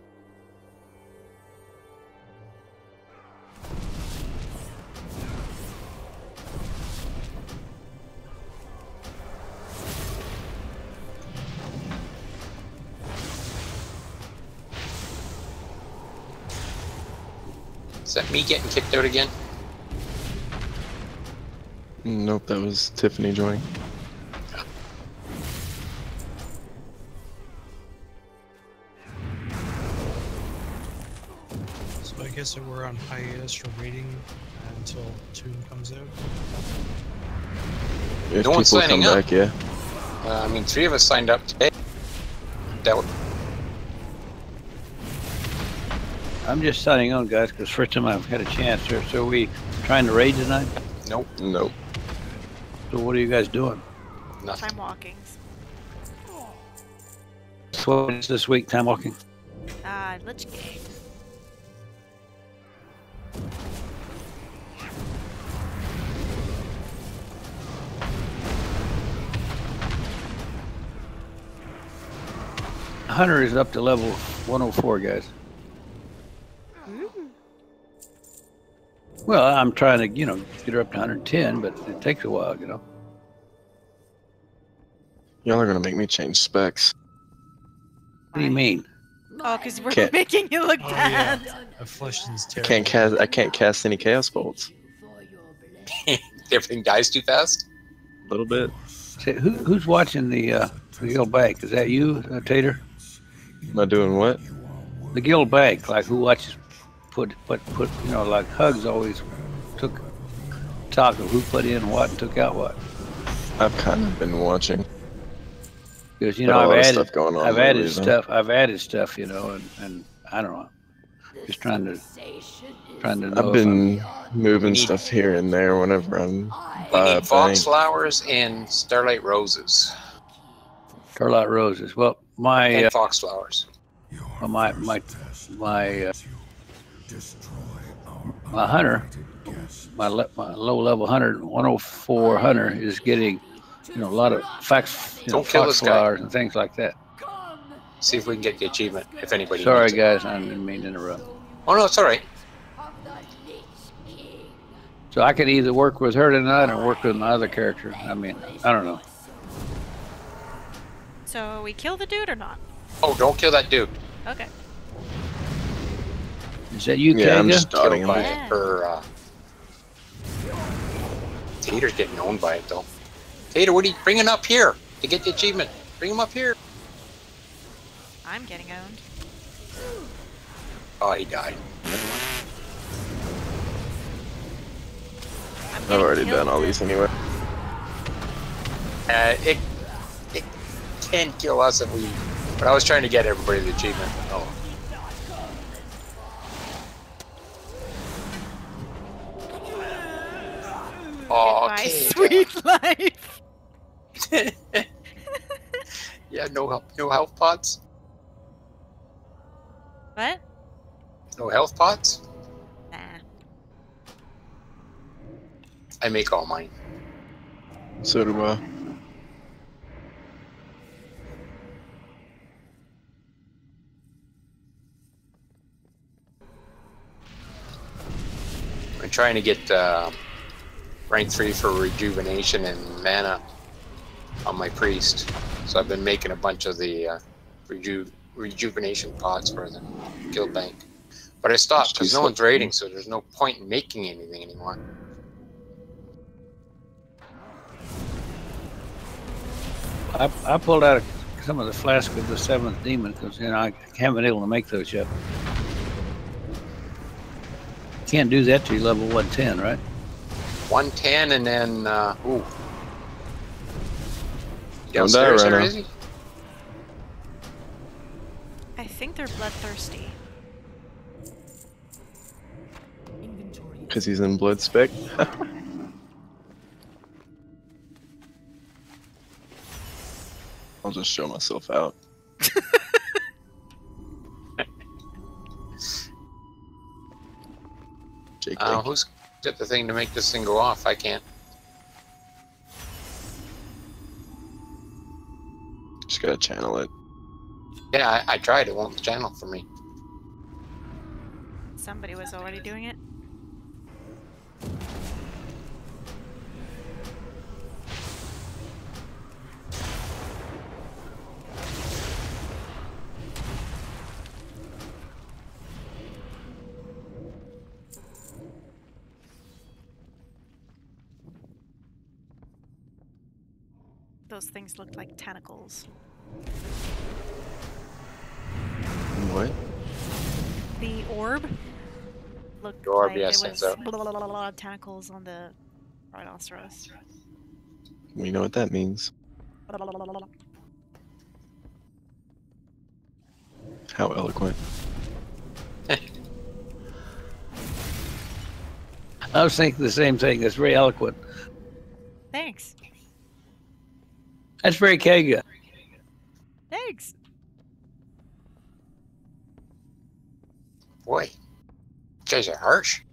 Is that me getting kicked out again? Nope, that was Tiffany joining. So I guess that we're on hiatus for waiting until Tune comes out. If No one's people signing come up. back, yeah. Uh, I mean, three of us signed up today. That would, I'm just signing on, guys, because first time I've had a chance here. So are we trying to raid tonight? nope, Nope. So what are you guys doing? nothing. Time walkings. So what is this week, time walking? Ah, Lich King. Hunter is up to level one oh four, guys. Well, I'm trying to, you know, get her up to one hundred ten, but it takes a while, you know. Y'all are gonna make me change specs. What do you mean? Oh, because we're Can't- making you look Oh yeah, bad. Affliction's I terrible. can't cast. I can't cast any chaos bolts. Everything dies too fast. A little bit. Say, who, who's watching the uh, the guild bank? Is that you, uh, Tater? Am I doing what? The guild bank, like who watches? Put put put. You know, like Hugs always took talk of who put in what and took out what. I've kind of been watching. Because you Got know a I've lot of added stuff going on I've lately, added though. stuff. I've added stuff, you know, and, and I don't know. Just trying to trying to know. I've if been We moving need- stuff here and there whenever I'm We by a need fox bank. flowers and starlight roses. I'm Starlight Roses. Well, my And uh, fox flowers. well, my my my uh, my hunter, my le- my low level hunter, one oh four hunter is getting, you know, a lot of fax, you know, Don't kill fox this guy. flowers and things like that. See if we can get the achievement, if anybody Sorry, needs it. guys, I didn't mean to interrupt. Oh no, it's alright. So I could either work with her tonight or work with my other character. I mean, I don't know. So we kill the dude or not? Oh, don't kill that dude. Okay. Is that you, Yeah, I'm Kanga? just dotting Killed by him. Yeah. her, uh... Tater's getting owned by it, though. Tater, what are you bringing up here to get the achievement? Bring him up here. I'm getting owned. Oh, he died. I'm I've getting already killed done all then. these anyway. Uh, it, it can kill us if we... But I was trying to get everybody the achievement. Oh. Oh, My okay. sweet life. Yeah, no help, no health pots. What? No health pots. Nah. I make all mine. So do I. I'm trying to get uh, rank three for rejuvenation and mana on my priest. So I've been making a bunch of the uh, reju rejuvenation pots for the guild bank. But I stopped because no one's raiding, so there's no point in making anything anymore. I, I pulled out some of the flask of the seventh demon because, you know, I haven't been able to make those yet. Can't do that till you level one ten, right? one ten and then, uh, ooh. Don't die Downstairs right there, now. is he? I think they're bloodthirsty. Inventory. Because he's in blood spec. I'll just show myself out. Jake, Uh, Jake. who's got the thing to make this thing go off? I can't. Just gotta channel it. Yeah, I, I tried. It won't channel for me. Somebody was already doing it. Those things looked like tentacles. What? The orb looked The orb, like yes, it that's was out. blah, blah, blah, blah, blah, tentacles on the rhinoceros. We know what that means. Blah, blah, blah, blah, blah, blah. How eloquent. I was thinking the same thing. That's very eloquent. Thanks. That's very Kanga. Thanks. Boy, you guys are harsh.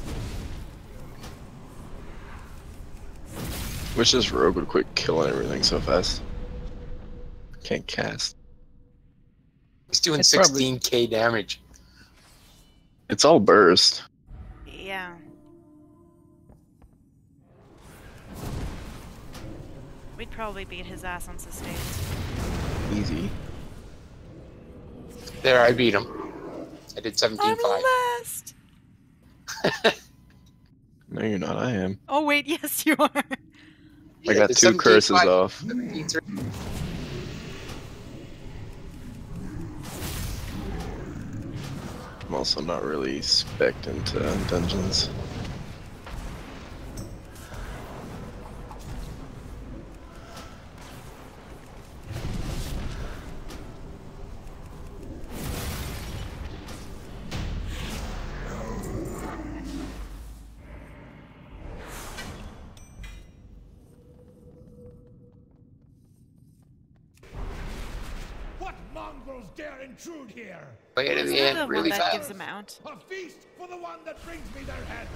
Wish this rogue would quit killing everything so fast. Can't cast. He's doing It's probably- sixteen K damage. It's all burst. Yeah. We'd probably beat his ass on sustains. Easy. There, I beat him. I did seventeen I'm five. last! No, you're not. I am. Oh wait, yes you are. I got two curses off. seventeen three. I'm also not really spec'd into dungeons. What mongrels dare intrude here? Play it in He's the not end the really one that fast. gives them out. A feast for the one that brings me their heads.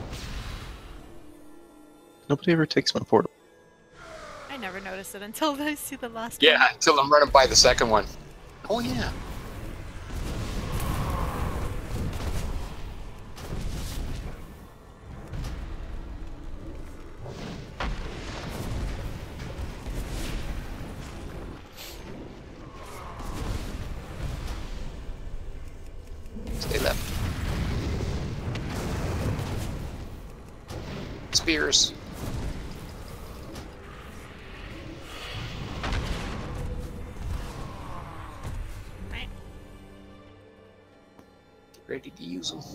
Nobody ever takes my portal. I never noticed it until I see the last Yeah, one. until I'm running by the second one. Oh yeah. Stay left. Spears. Right. Ready to use them.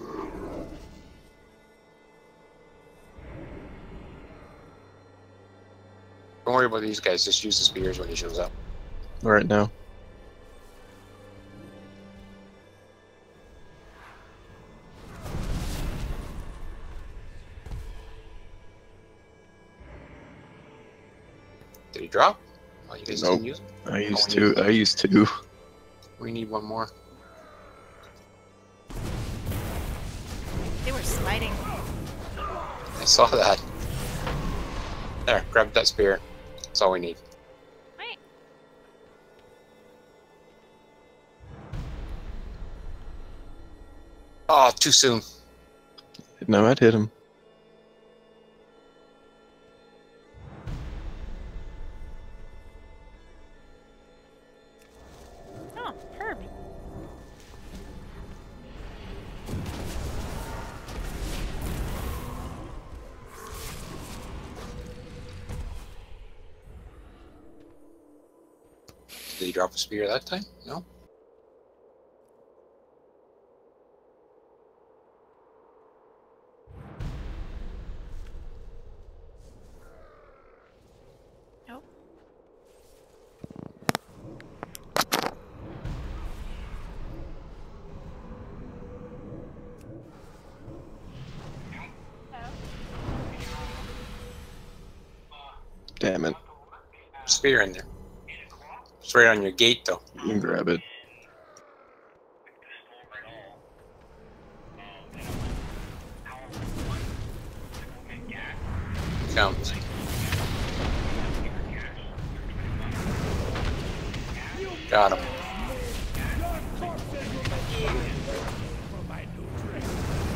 Don't worry about these guys, just use the spears when he shows up. Right now. Did he drop? Oh, you guys Nope. didn't use him? I used we to. need- I used to. We need one more. They were sliding. I saw that. There, grab that spear. That's all we need. Right. Oh, too soon. No, I'd hit him. Oh, herb. Did he drop a spear that time? No? Nope. Damn it. Spear in there. It's right on your gate, though. You can grab it. Counts. Got him. For my new drink.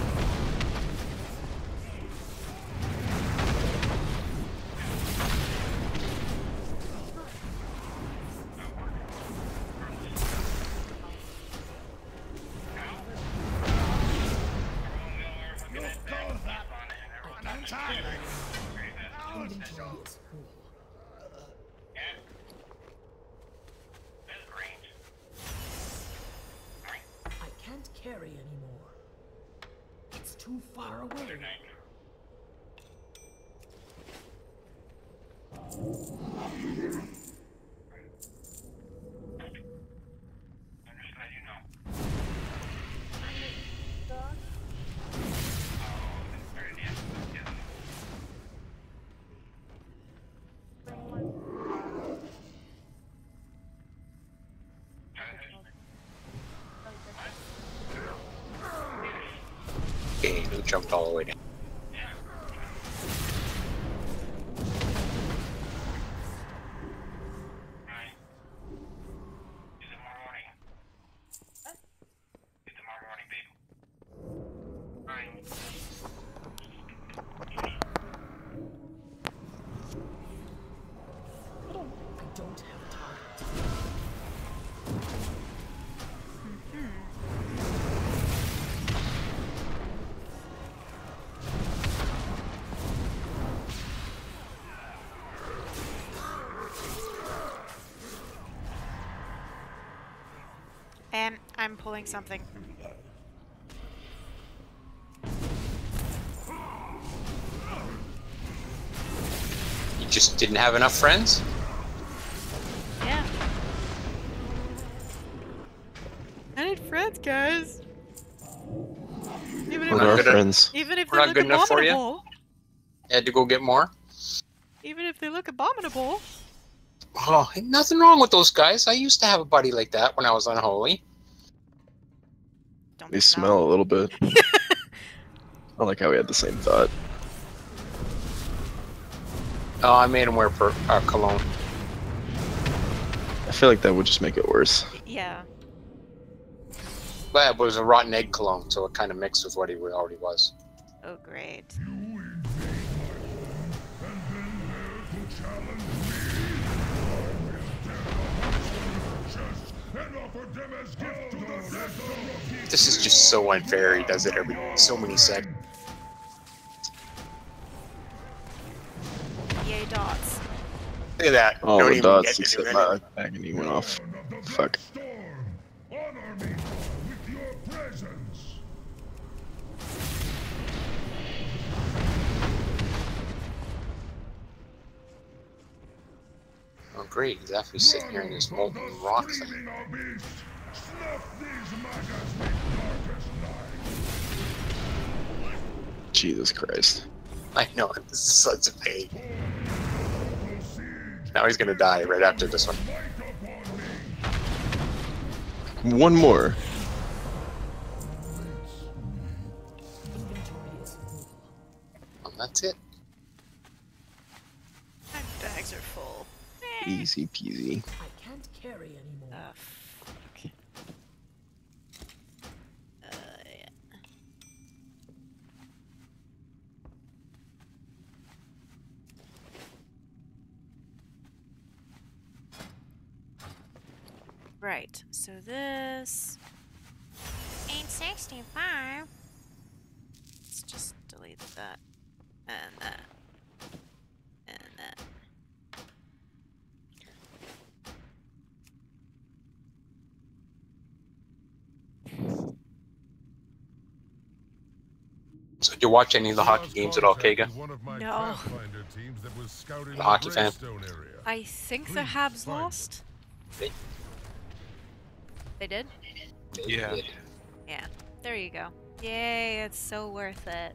You call that an attack? Inventory is full. I can't carry anymore. It's too far away. Okay, who jumped all the way down? And I'm pulling something. You just didn't have enough friends? Yeah. I need friends, guys. Even if, What are our friends? even if We're they not look good enough for you? abominable. Had to go get more? Even if they look abominable. Oh, ain't nothing wrong with those guys. I used to have a buddy like that when I was unholy. Don't They smell a little bit. I like how we had the same thought. Oh, I made him wear per uh, cologne. I feel like that would just make it worse. Yeah. But it was a rotten egg cologne, so it kind of mixed with what he already was. Oh, great. This is just so unfair. He does it every so many seconds. Yay, dots. Look at that. All Don't the even dots get to except do my anything. agony went off. Fuck. Oh, great. He's actually sitting here in this molten rock thing. Jesus Christ. I know, this is such a pain. Now he's gonna die right after this one. One more. And that's it. My bags are full. Easy peasy. I can't carry anymore. Ah, fuck. Uh, yeah. Right, so this eight sixty-five. Let's just delete that and that and that. So did you watch any of the hockey games at all, Kega? No. The hockey fan? I think the Habs lost. They, They did? Yeah. Yeah. There you go. Yay, it's so worth it.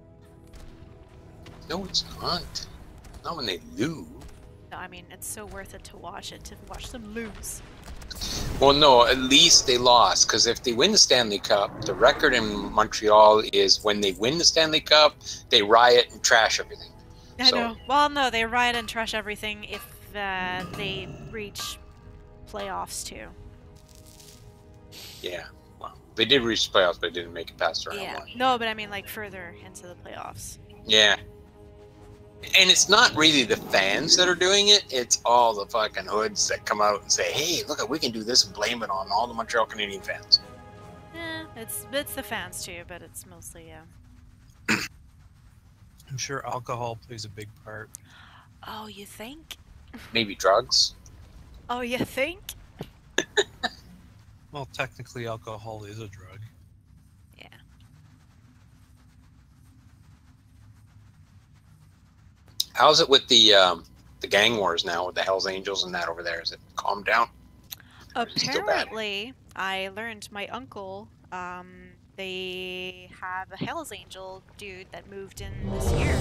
No, it's not. Not when they lose. No, I mean, it's so worth it to watch it, to watch them lose. Well, no, at least they lost. Because if they win the Stanley Cup, the record in Montreal is when they win the Stanley Cup, they riot and trash everything. I So- know. Well, no, they riot and trash everything if uh, they reach playoffs too. Yeah. Well, they did reach the playoffs, but they didn't make it past round Yeah. one. No, but I mean, like, further into the playoffs. Yeah. And it's not really the fans that are doing it, it's all the fucking hoods that come out and say, hey, look, we can do this and blame it on all the Montreal Canadian fans. Eh, it's, it's the fans too, but it's mostly, yeah. I'm sure alcohol plays a big part. Oh, you think? Maybe drugs. Oh, you think? Well, technically, alcohol is a drug. Yeah. How's it with the um, the gang wars now with the Hells Angels and that over there? Is it calmed down? Or is it still bad? Apparently, I learned my uncle, um, they have a Hell's Angel dude that moved in this year.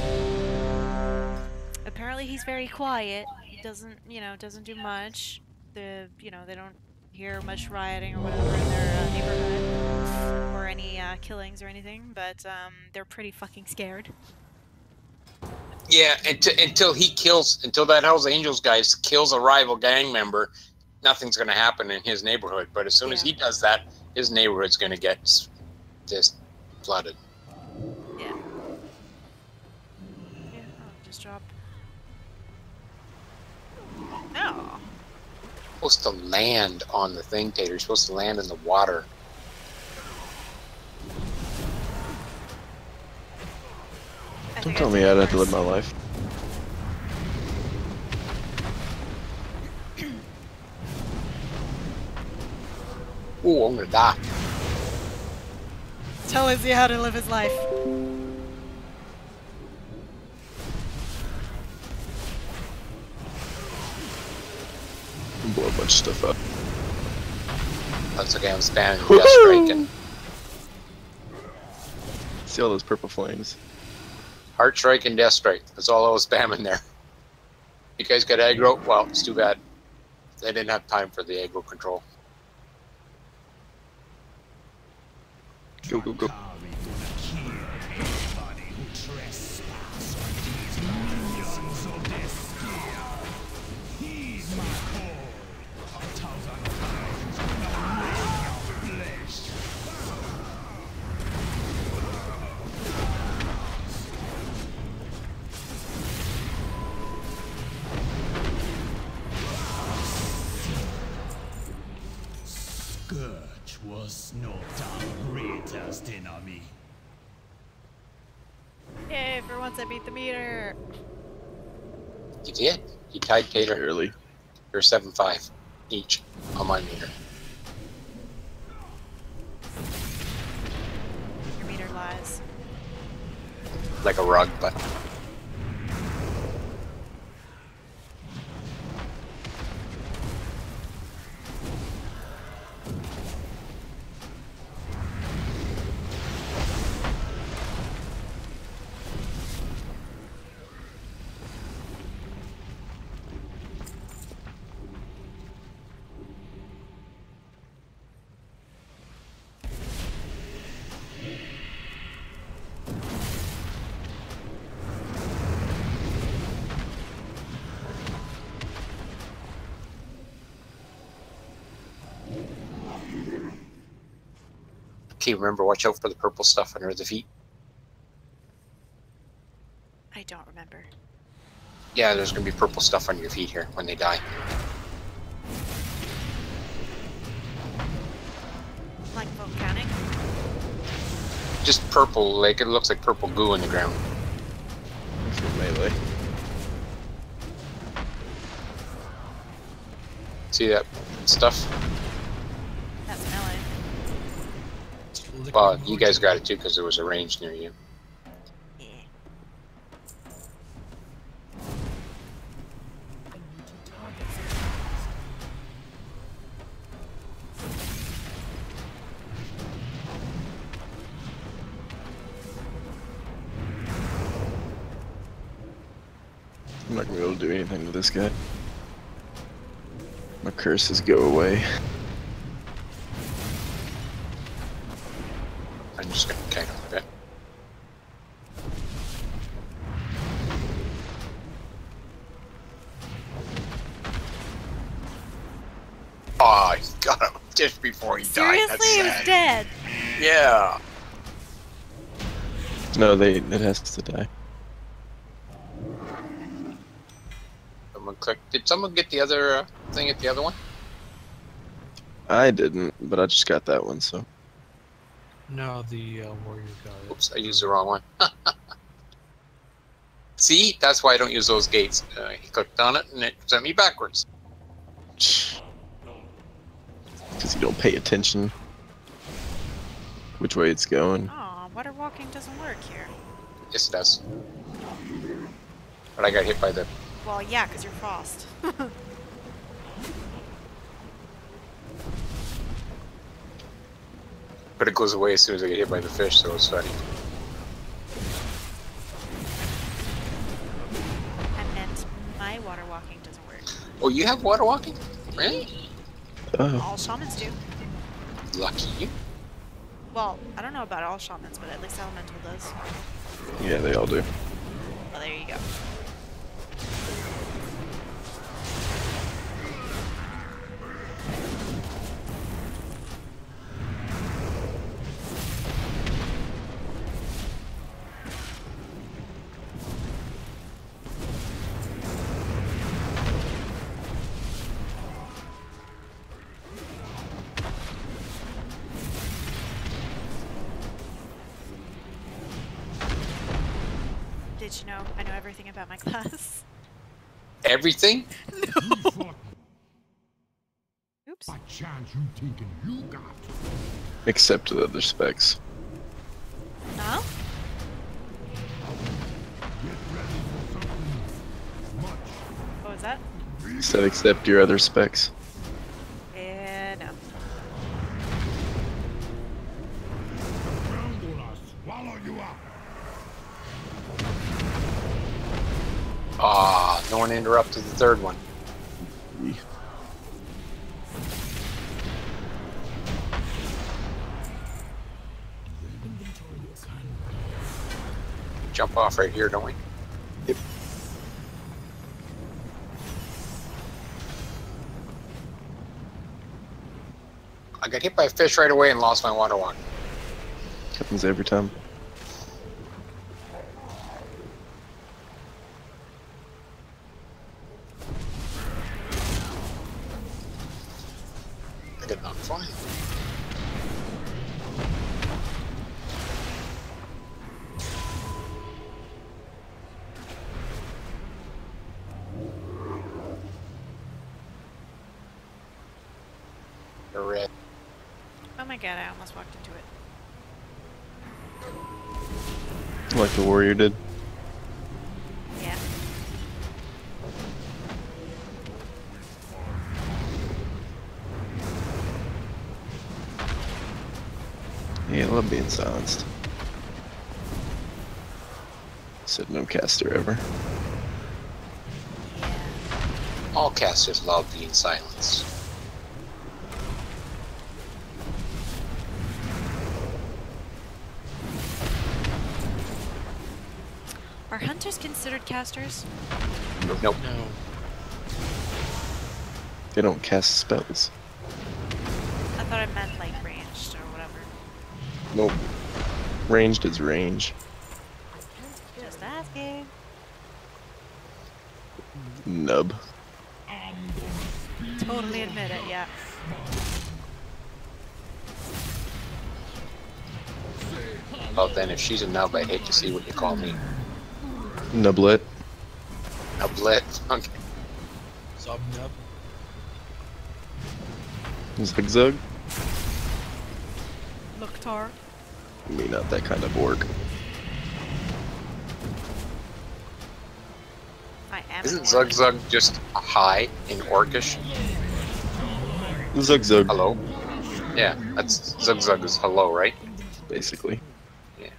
Apparently he's very quiet. He doesn't, you know, doesn't do much. The, you know, they don't hear much rioting or whatever in their uh, neighborhood. Or any uh, killings or anything, but um, they're pretty fucking scared. Yeah, until, until he kills, until that Hells Angels guy kills a rival gang member, nothing's going to happen in his neighborhood. But as soon as he does that, his neighborhood's going to get s- just flooded. Yeah. Yeah, I'll just drop. No. Supposed to land on the thing, Tater. You're supposed to land in the water. Don't tell me I'd have to live my life. Ooh, I'm gonna die. Tell Izzy how to live his life. Blow a bunch of stuff up. That's okay, I'm spamming Death Strike and see all those purple flames. Heart Strike and Death Strike. That's all I was spamming there. You guys got aggro? Well, it's too bad. They didn't have time for the aggro control. Go, go, go. Scourge was not our greatest enemy. Yay, for once I beat the meter. You did. You tied Tater. Early. You're seven five each on my meter. Your meter lies. Like a rug, but okay, remember, watch out for the purple stuff under the feet. I don't remember. Yeah, there's gonna be purple stuff on your feet here when they die. Like volcanic? Just purple, like it looks like purple goo in the ground. That's for melee. See that stuff? That's melee. Well, you guys got it too because there was a range near you. Yeah. I'm not gonna be able to do anything with this guy. My curses go away. I'm just gonna kick him a bit. Oh, I got him just before he Seriously? died. That's He was sad. dead. Yeah. No, they it has to die. Someone click. Did someone get the other uh, thing at the other one? I didn't, but I just got that one, so. No, the uh, warrior got it. Oops, I used the wrong one. See, that's why I don't use those gates. Uh, he clicked on it and it sent me backwards. Because you don't pay attention which way it's going. Aw, water walking doesn't work here. Yes, it does. But I got hit by the. Well, yeah, because you're frost. But it goes away as soon as I get hit by the fish, so it's funny. I meant my water walking doesn't work. Oh, you have water walking? Really? Oh. All shamans do. Lucky you. Well, I don't know about all shamans, but at least elemental does. Yeah, they all do. Well, there you go. did you know I know everything about my class? Everything? No. Oops. What chance you thinking you got? Except the other specs. Huh? What was that? You said except your other specs. Yeah, no. Swallow you up. Ah, no one interrupted the third one. Jump off right here, don't we? Yep. I got hit by a fish right away and lost my water walk. Happens every time. I did not fly. Red. Oh my god, I almost walked into it. Like the warrior did. Yeah. Yeah, I love being silenced. Said no caster ever. All casters love being silenced. Are hunters considered casters? Nope. No. They don't cast spells. I thought I meant like ranged or whatever. Nope. Ranged is range. Just asking. Nub. Totally admit it, yeah. Well then, if she's a nub, I'd hate to see what you call me. Nublet. Nublet? Okay. Sub nub. Zugzug? Looktar. I mean, not that kind of orc. I am. Isn't Zugzug just high in Orcish? Zugzug. Hello? Yeah, that's Zugzug is hello, right? Basically. Yeah.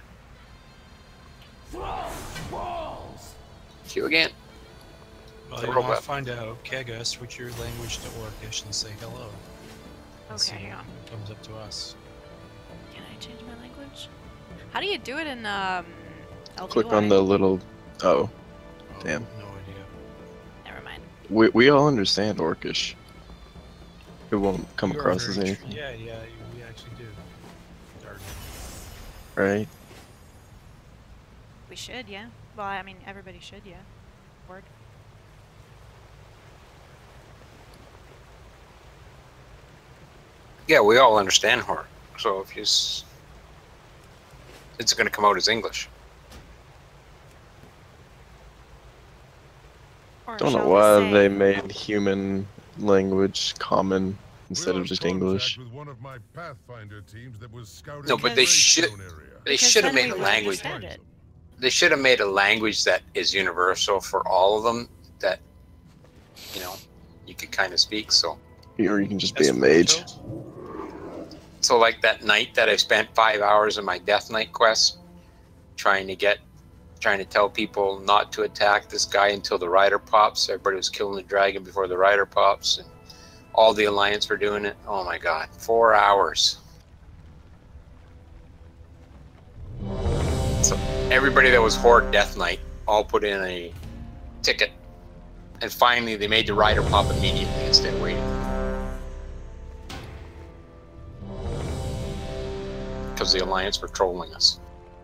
You again. Well, The you want robot. to find out, Kega, switch your language to Orcish and say hello. And see Okay, hang on. what comes up to us. Can I change my language? How do you do it in um L T Y? Click on the little... Oh. Damn. No idea. Never mind. We, we all understand Orcish. It won't come You are across as very anything. tr- Yeah, yeah, we actually do. Darn. Right? We should, yeah. Well, I mean, everybody should, yeah. Word. Yeah, we all understand horror. So if you... S it's going to come out as English. Or Don't know shall we why say- they made human language common instead of just English. With one of my Pathfinder teams that was scouting No, but they the should... Greystone area. They Because should have then made a we would language... understand it. They should have made a language that is universal for all of them, that, you know, you could kind of speak, so... Or you can just be a Esperanto? mage. So like that night that I spent five hours in my Death Knight quest, trying to get, trying to tell people not to attack this guy until the rider pops. Everybody was killing the dragon before the rider pops, and all the Alliance were doing it. Oh my god, four hours. So everybody that was Horde Death Knight all put in a ticket, and finally they made the rider pop immediately instead of waiting. Because the Alliance were trolling us.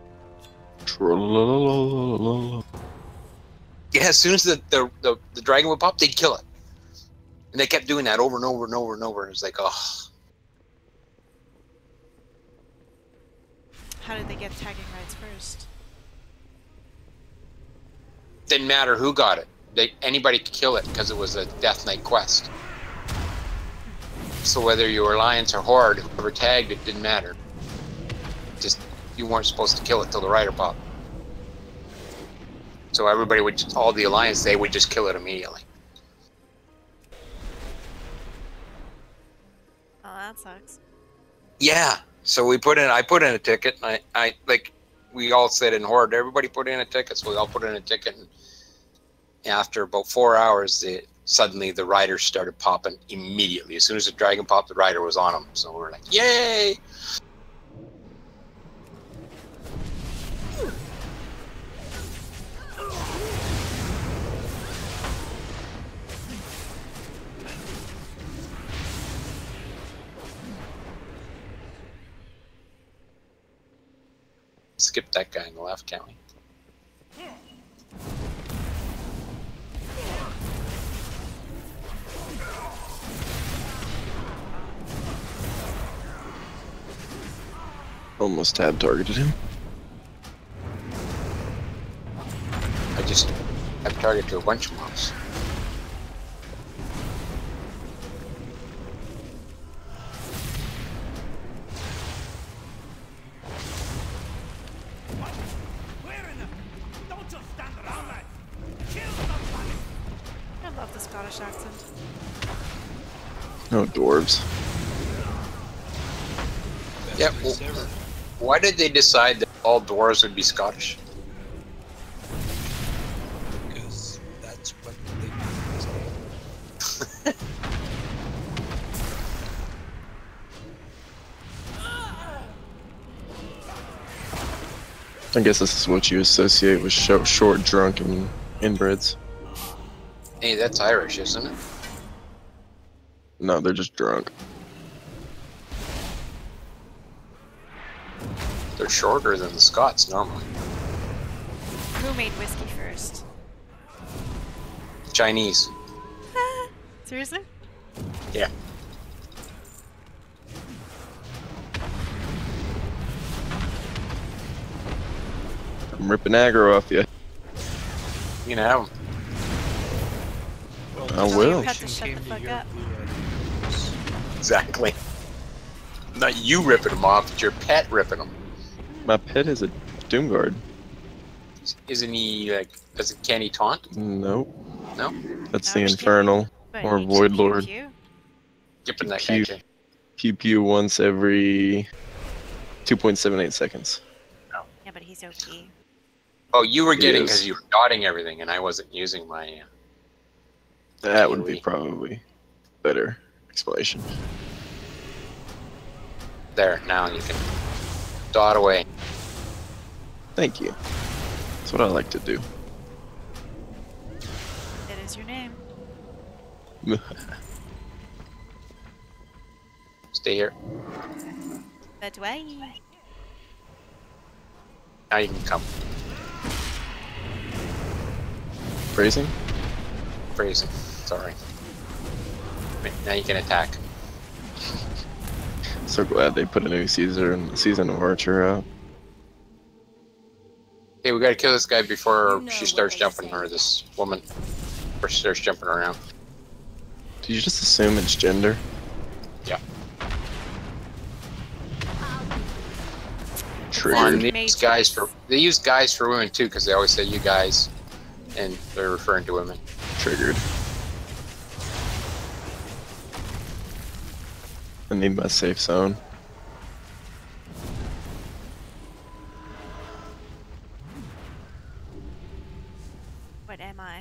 Trollololololol. Yeah, as soon as the, the, the, the dragon would pop, they'd kill it. And they kept doing that over and over and over and over. And it was like, oh. How did they get tagging rights first? Didn't matter who got it. They, anybody could kill it because it was a Death Knight quest. So whether you were Alliance or Horde, whoever tagged it didn't matter. Just you weren't supposed to kill it till the rider popped. So everybody would, just, all the Alliance, they would just kill it immediately. Oh, that sucks. Yeah. So we put in, I put in a ticket, and I, I like, we all said in Horde, everybody put in a ticket, so we all put in a ticket, and after about four hours, the, suddenly the riders started popping immediately. As soon as the dragon popped, the rider was on them. So we're like, yay! Skip that guy in the left, can't we? Almost tab targeted him. I just have target to a bunch of mobs. I love the Scottish accent. No dwarves. Yeah, well, why did they decide that all dwarves would be Scottish? Because that's what they do. I guess this is what you associate with short, short drunk, and inbreds. Hey, that's Irish, isn't it? No, they're just drunk. They're shorter than the Scots normally. Who made whiskey first? Chinese. Seriously? Yeah. I'm ripping aggro off you. You can have them. I will. You have to shut the fuck up. Exactly. Not you ripping them off, it's your pet ripping them. My pet is a Doomguard. Isn't he like? Does it? Can he taunt? Nope. No. That's No, the just Infernal But or you Void should Lord. Q Q. Yipping that Pew, guy. pew pew once every two point seven eight seconds. Yeah, but he's O P. Oh, you were getting Yes. because you were dotting everything, and I wasn't using my. Uh, That would be AoE. probably better explanation. There, now you can dot away. Thank you. That's what I like to do. It is your name. Stay here. That way. Now you can come. Phrasing? Phrasing. Sorry. Now you can attack. So glad they put a new season season of Archer out. Hey, we gotta kill this guy before You know she what starts they jumping, say. or this woman. Before she starts jumping around. Did you just assume it's gender? Yeah. Triggered. They use guys for they use guys for women too, because they always say you guys, and they're referring to women. Triggered. I need my safe zone. What am I?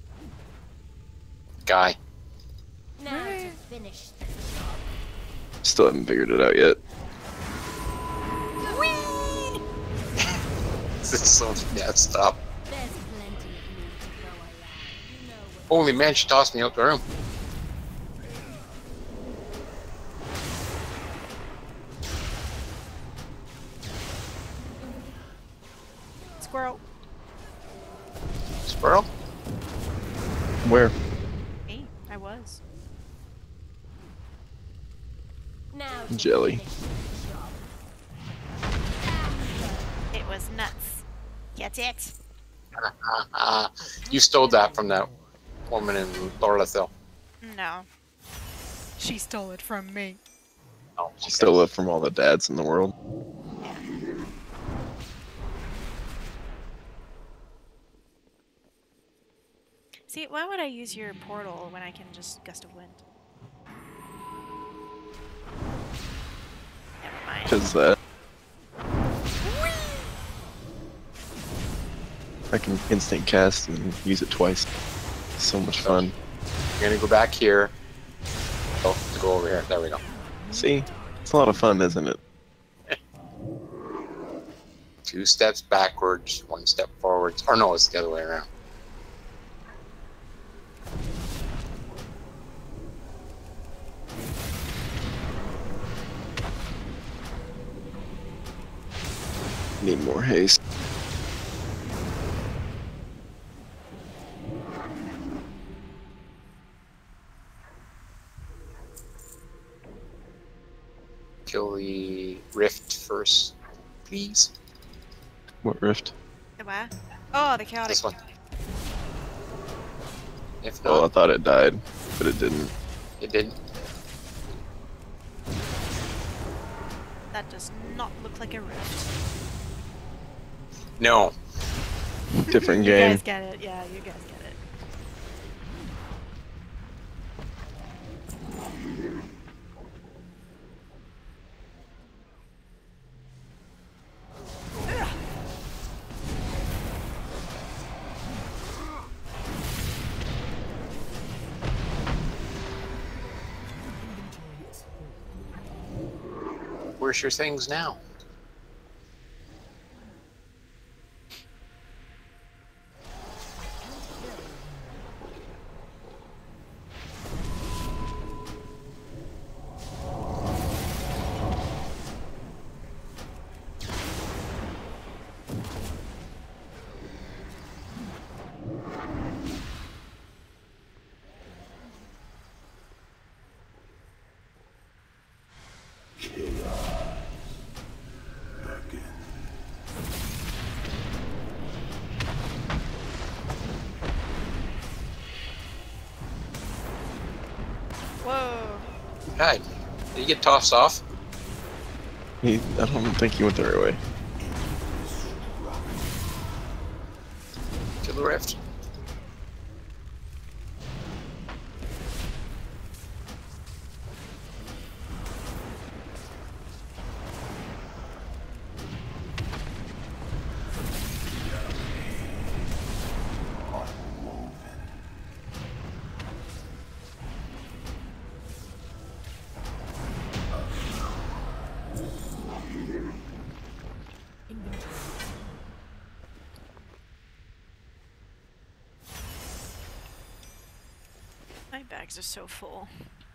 Guy. Now to finish the job. Still haven't figured it out yet. This is so messed up. There's plenty of meat to go around. You know what Holy man, she tossed me out the room. Squirrel. Squirrel? Where? Me. I was. now to Jelly. finish the job. It was nuts. Get it? You stole that from that woman in Lorlathil. No. She stole it from me. Oh, okay. Stole it from all the dads in the world. See, why would I use your portal when I can just Gust of Wind? Never mind. Because that. I can instant cast and use it twice. So much fun. You're gonna go back here. Oh, to go over here. There we go. See? It's a lot of fun, isn't it? Two steps backwards, one step forwards. Or no, it's the other way around. Need more haste. Kill the rift first, please. What rift? The what? Oh, the chaotic. This one. If Oh, I not, thought it died, but it didn't. it didn't. That does not look like a rift. No. Different You game. guys get it. Yeah, you guys get it. Where's your things now? Whoa. Hi. Did you get tossed off? He, I don't think he went the right way. Kill the rift. My bags are so full.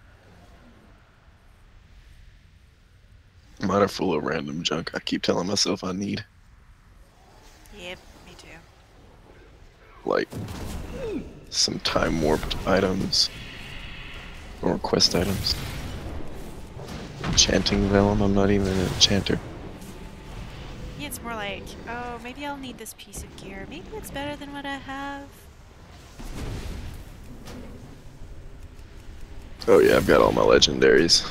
Mine are full of random junk I keep telling myself I need. Yep, me too. Like, some time warped items. Or quest items. Enchanting Vellum, I'm not even an enchanter. Yeah, it's more like, oh, maybe I'll need this piece of gear. Maybe it's better than what I have. Oh yeah, I've got all my legendaries.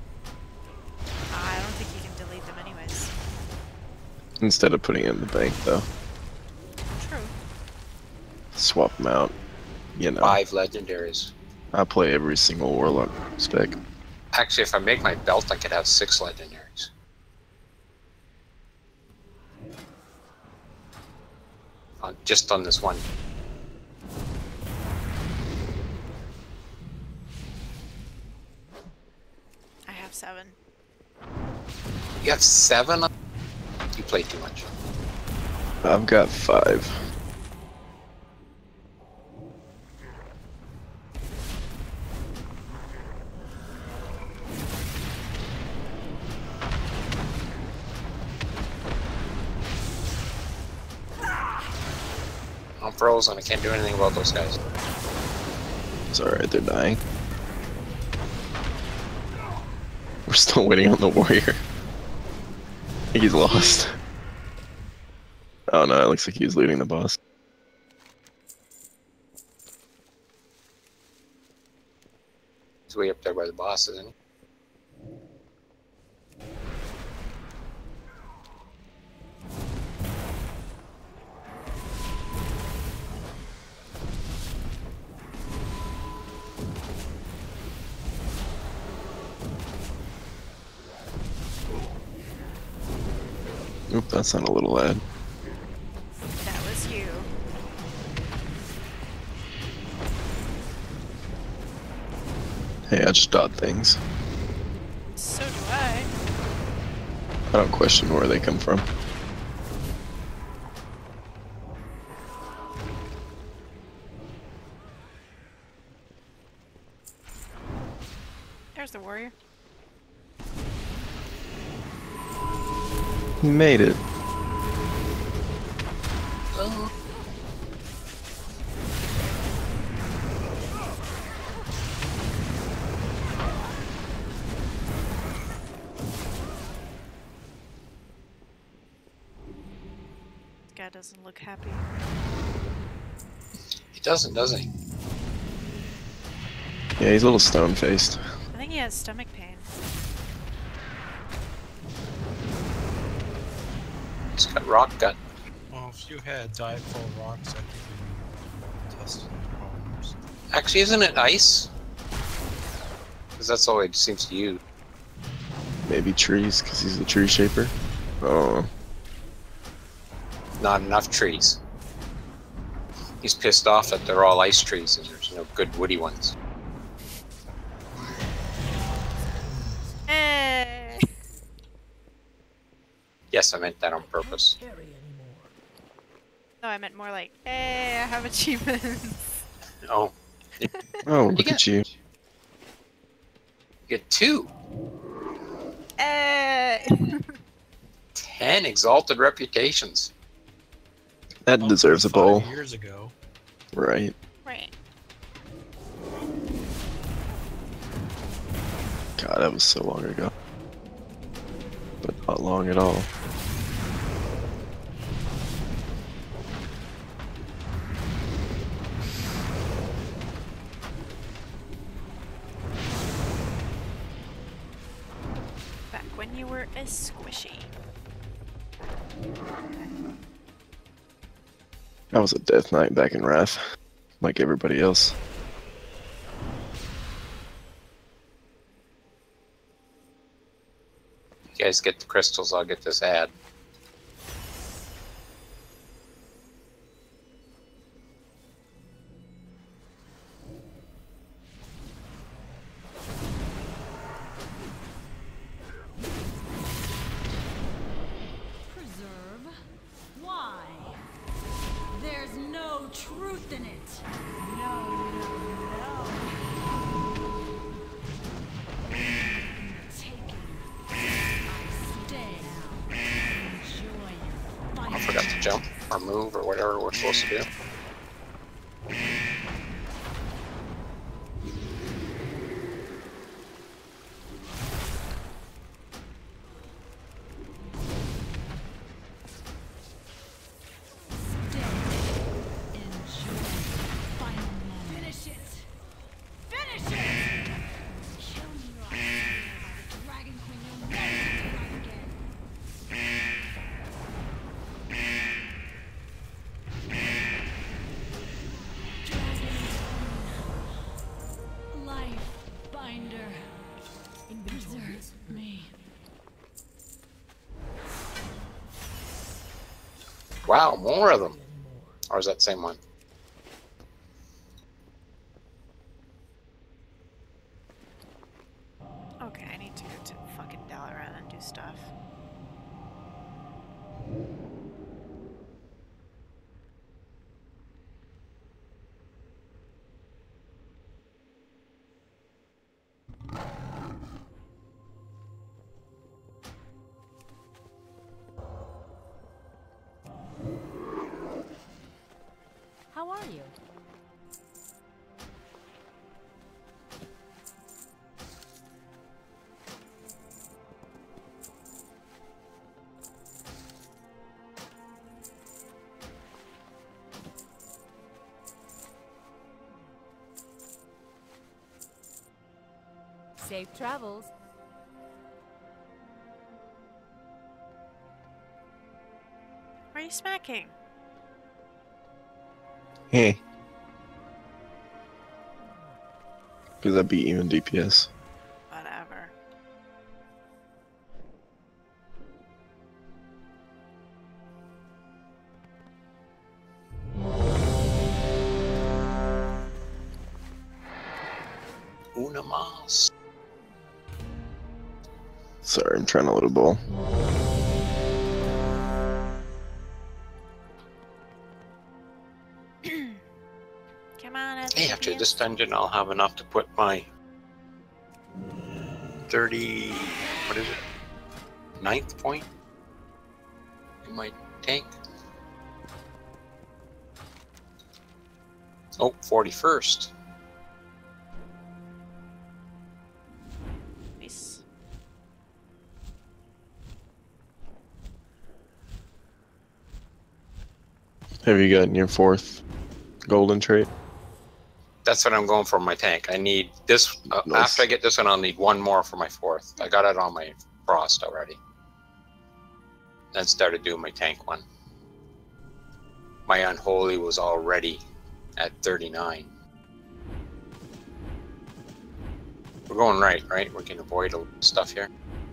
I don't think you can delete them anyways. Instead of putting it in the bank though. True. Swap them out. You know. Five legendaries. I play every single warlock spec. Actually, if I make my belt, I could have six legendaries. On, just on this one. I have seven. You have seven? You play too much. I've got five. I'm frozen. I can't do anything about those guys. It's alright, they're dying. We're still waiting on the warrior. I think he's lost. Oh no, it looks like he's looting the boss. way up there by the boss, isn't he? Oop, that's not a little lad. That was you. Hey, I just dot things. So do I. I don't question where they come from. There's the warrior. He made it. Oh. This guy doesn't look happy. He doesn't, does he? Yeah, he's a little stone-faced. I think he has stomach pain. He's got rock gut. Well, if you had a diet full of rocks, I think you would test the problems. Actually, isn't it ice? Because that's all he seems to use. Maybe trees, because he's a tree shaper. Oh. Not enough trees. He's pissed off that they're all ice trees and there's no good woody ones. Hey. Yes, I meant that on purpose. No, I meant more like, hey, I have achievements. Oh. Oh, You look get- at you. You get two. Hey. Ten exalted reputations. That Oh, deserves a five bowl. Years ago. Right. Right. God, that was so long ago. But not long at all. Back when you were a squishy. I was a Death Knight back in Wrath, like everybody else. You guys get the crystals, I'll get this ad. Preserve? Why? There's no truth in it. No, no, no. Taking. I stay now. Enjoy your fight. I forgot to jump or move or whatever we're supposed to do. Finish it! Finish it! Kill me or I'll swear by the Dragon Queen you'll never see daylight again. Dragon Queen. Life binder. Preserve me. Wow, more of them. Or is that the same one? Okay, I need to go to fucking Dalaran and do stuff. How are you? Safe travels. Why are you smacking? Hey. Because I beat you in D P S. Whatever. Una mas. Sorry, I'm trying to load a ball. Come on, Hey, after this dungeon, I'll have enough to put my thirty. What is it? Ninth point in my tank. Oh, forty-first. Nice. Have you gotten your fourth golden trait? That's what I'm going for my tank. I need this. Uh, Nice. After I get this one, I'll need one more for my fourth. I got it on my frost already. Then started doing my tank one. My unholy was already at thirty-nine. We're going right, right? We can avoid a little stuff here.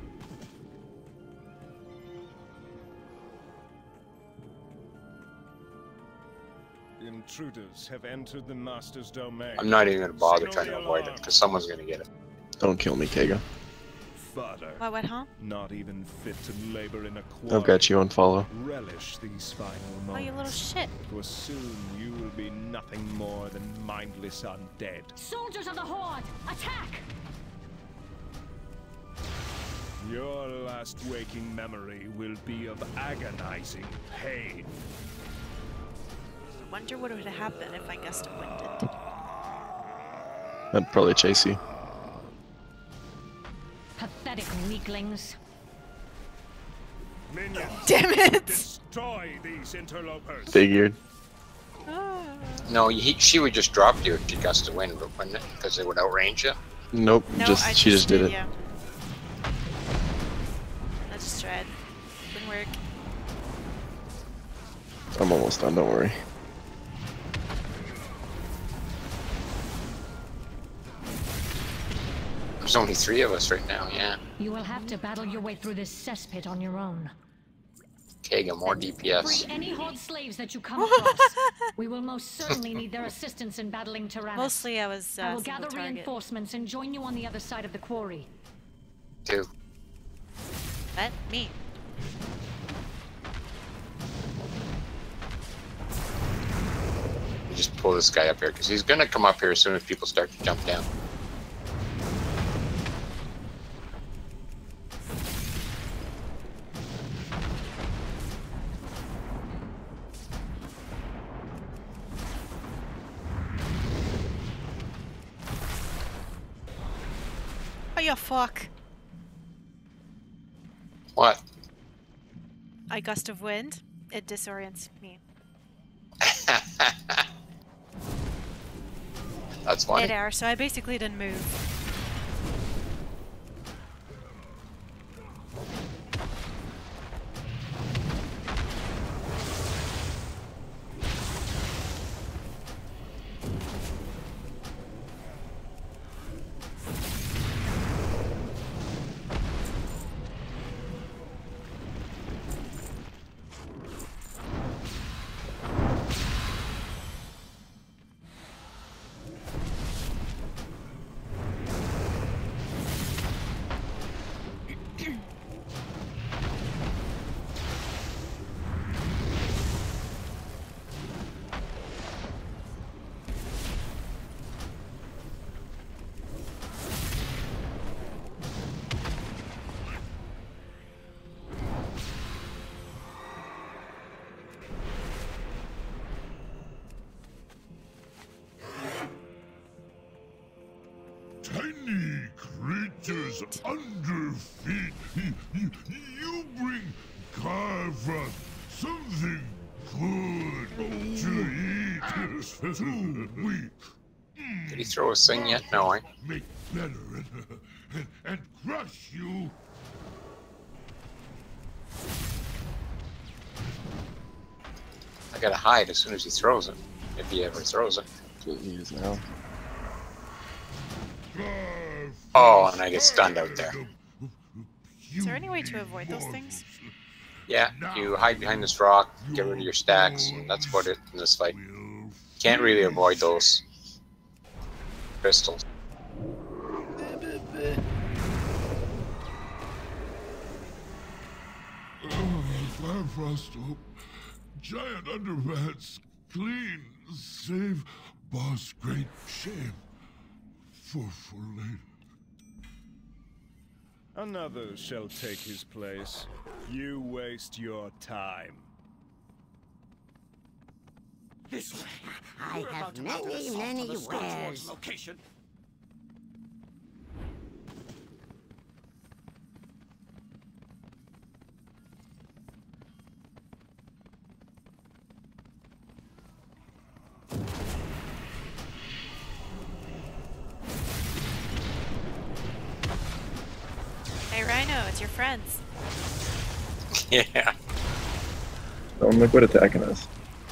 Intruders have entered the Master's domain. I'm not even going to bother Signal trying the to avoid it, alarm. because someone's going to get it. Don't kill me, Kaga. Father. What went home? Not even fit to labor in a quarry. I've got you on follow. Relish these final moments. Oh, you little shit. For soon you will be nothing more than mindless undead. Soldiers of the Horde, attack! Your last waking memory will be of agonizing pain. I wonder what would have happened if I gust of winded. I'd probably chase you. Pathetic weaklings. Minions, damn it! destroy these interlopers. Figured. No, he, she would just drop you if she gust of wind, but wouldn't it? Because it would outrange you. Nope, No, just I she just did it. Yeah. I just tried. Didn't work. I'm almost done, don't worry. There's only three of us right now, yeah. You will have to battle your way through this cesspit on your own. Kaga, more D P S. Free any Horde slaves that you come across. We will most certainly need their assistance in battling Tyrannus. Mostly I was uh, I will single gather target. reinforcements and join you on the other side of the quarry. Two. What? Me? You just pull this guy up here, because he's going to come up here as soon as people start to jump down. Oh, you fuck. What? I gust of wind. It disorients me. That's funny. Mid-air, so I basically didn't move. Tiny creatures under feet. You bring Carver something good to eat. Too weak. Did he throw a thing yet? No, I. Make better and, dragon and crush you. I gotta hide as soon as he throws it, if he ever throws it. That's what he is now. Oh, and I get stunned out there. Is there any way to avoid those things? Yeah, you hide behind this rock, get rid of your stacks, and that's about it in this fight. Can't really avoid those crystals. Oh, Firefrost, giant underpants, clean, save boss, great shame. For, for later. Another shall take his place. You waste your time. This way. I have many, many wares. Location. Hey Rhino, it's your friends. Yeah. Don't look what attacking us.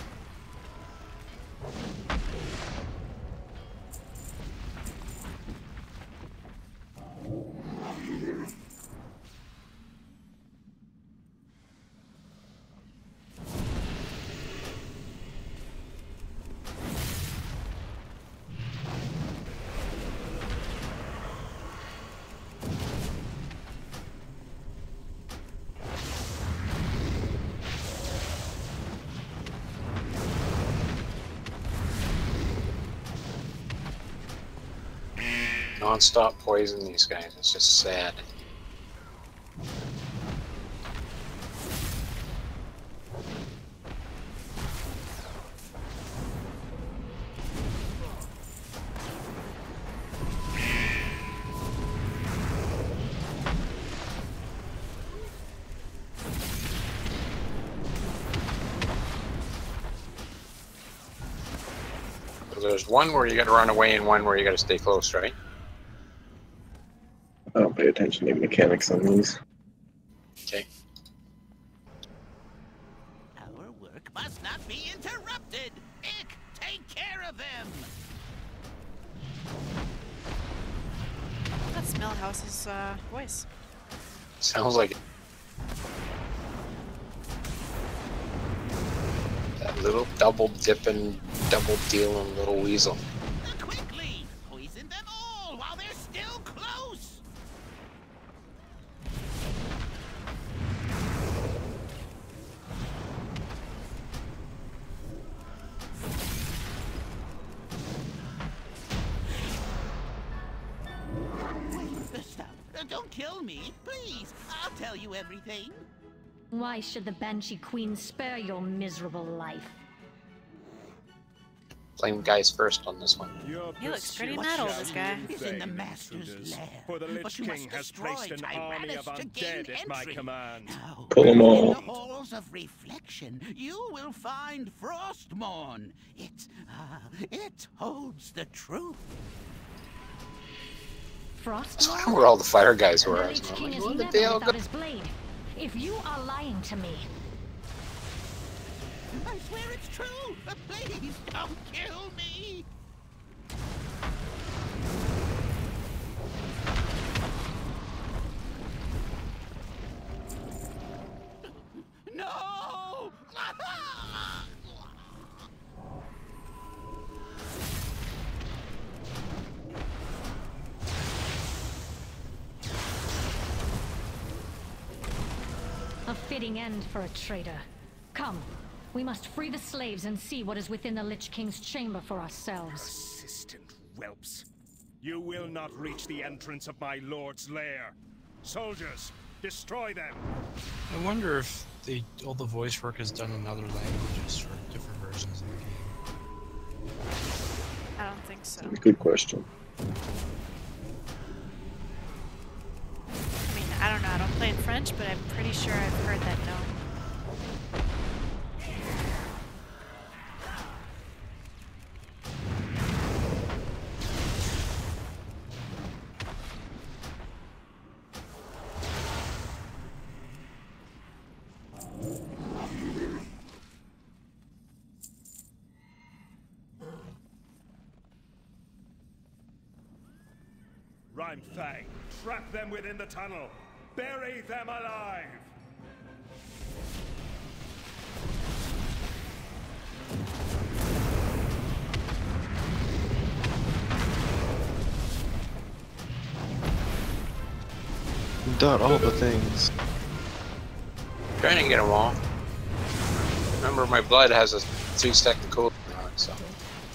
Non-stop poison these guys. It's just sad. So there's one where you got to run away and one where you got to stay close, right? I don't pay attention to mechanics on these. Okay. Our work must not be interrupted. Ick, take care of them. That's Millhouse's uh, voice. Sounds like it. That little double dipping, double dealing little weasel. Quickly, poison them all while they're still close. Wait, stop. Uh, Don't kill me, please. I'll tell you everything. Why should the Banshee Queen spare your miserable life? Blame guys first on this one. He looks pretty metal, this guy. Is in the Master's lair. For the But Lich you King must has destroy placed an army of Tyrannus to gain undead at my entry. command. Now, Pull 'em all. in the halls of reflection, you will find Frostmourne. It, uh, it holds the truth. That's where all the fire guys were. The I was Lich like, King is what the never hell? without his blade. If you are lying to me, I swear it's true. But please don't kill me. No! a fitting end for a traitor. Come, we must free the slaves and see what is within the Lich King's chamber for ourselves. Persistent whelps. You will not reach the entrance of my lord's lair. Soldiers, destroy them. I wonder if they all the voice work is done in other languages for different versions of the game. I don't think so. Good question. I mean, I don't know. I don't play in French, but I'm pretty sure I've heard that no. Rimefang, trap them within the tunnel. Bury them alive. Done all the things. Trying to get them all. Remember, my blood has a three second cooldown on it, so.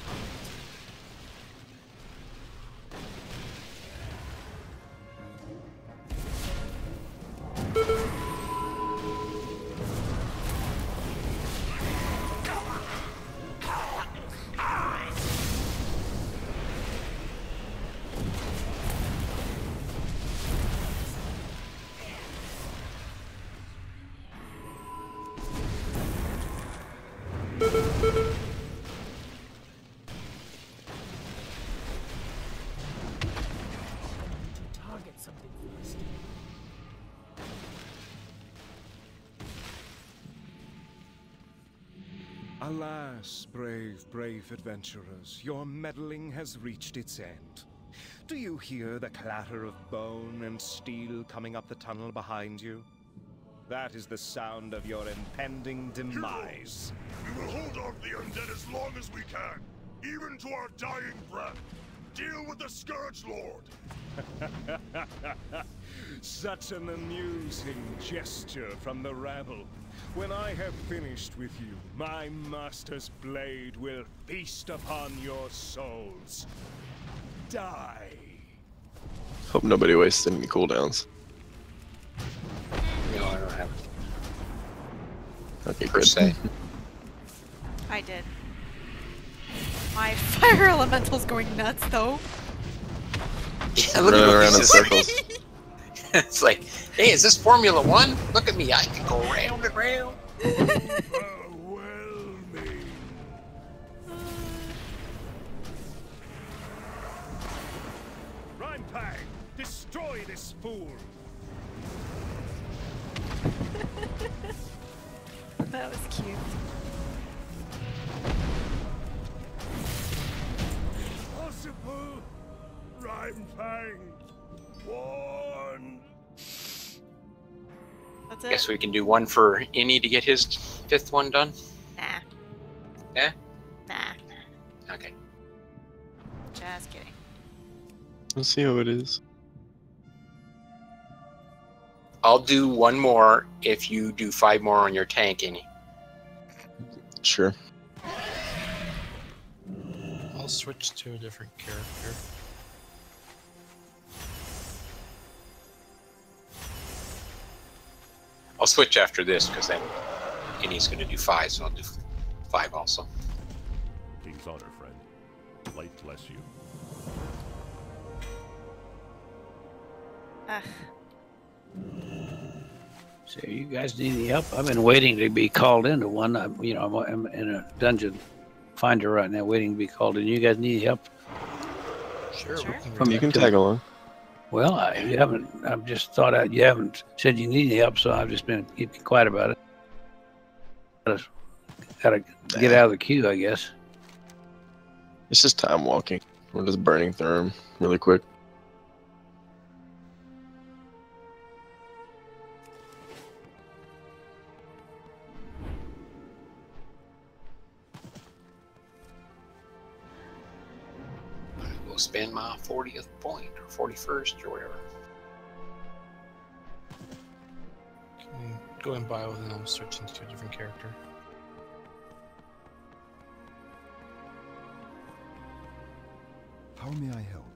Target something first. Alas, brave, brave adventurers, your meddling has reached its end. Do you hear the clatter of bone and steel coming up the tunnel behind you? That is the sound of your impending demise. We will hold off the undead as long as we can, even to our dying breath. Deal with the Scourge Lord! Such an amusing gesture from the rabble. When I have finished with you, my master's blade will feast upon your souls. Die! Hope nobody wastes any cooldowns. No, I don't have Okay, per good. se. I did. My fire elemental's going nuts though. Yeah, look Running at around in these. circles. It's like, hey, is this Formula One? Look at me, I can go round and round. Rimepang, destroy this fool! That was cute. Possible! Rimefang! One! That's it? Guess we can do one for Innie to get his fifth one done. Nah. Yeah? Nah. Okay. Just kidding. Let's see how it is. I'll do one more if you do five more on your tank, Innie. Sure. I'll switch to a different character. I'll switch after this because then Innie's going to do five, so I'll do five also. King's honor, friend. Light bless you. Ugh. So you guys need any help? I've been waiting to be called into one. I'm, you know, I'm, I'm in a dungeon finder right now, waiting to be called in. You guys need help? Sure. Sure. We can Um, you can redirect tag along. Well, I, you haven't. I've just thought out. You haven't said you need any help, so I've just been keeping quiet about it. Gotta, gotta get out of the queue, I guess. It's just time walking. We're just burning through them really quick. I will spend my fortieth point or forty-first or whatever. Can go in bio and then I'll switch into a different character. How may I help?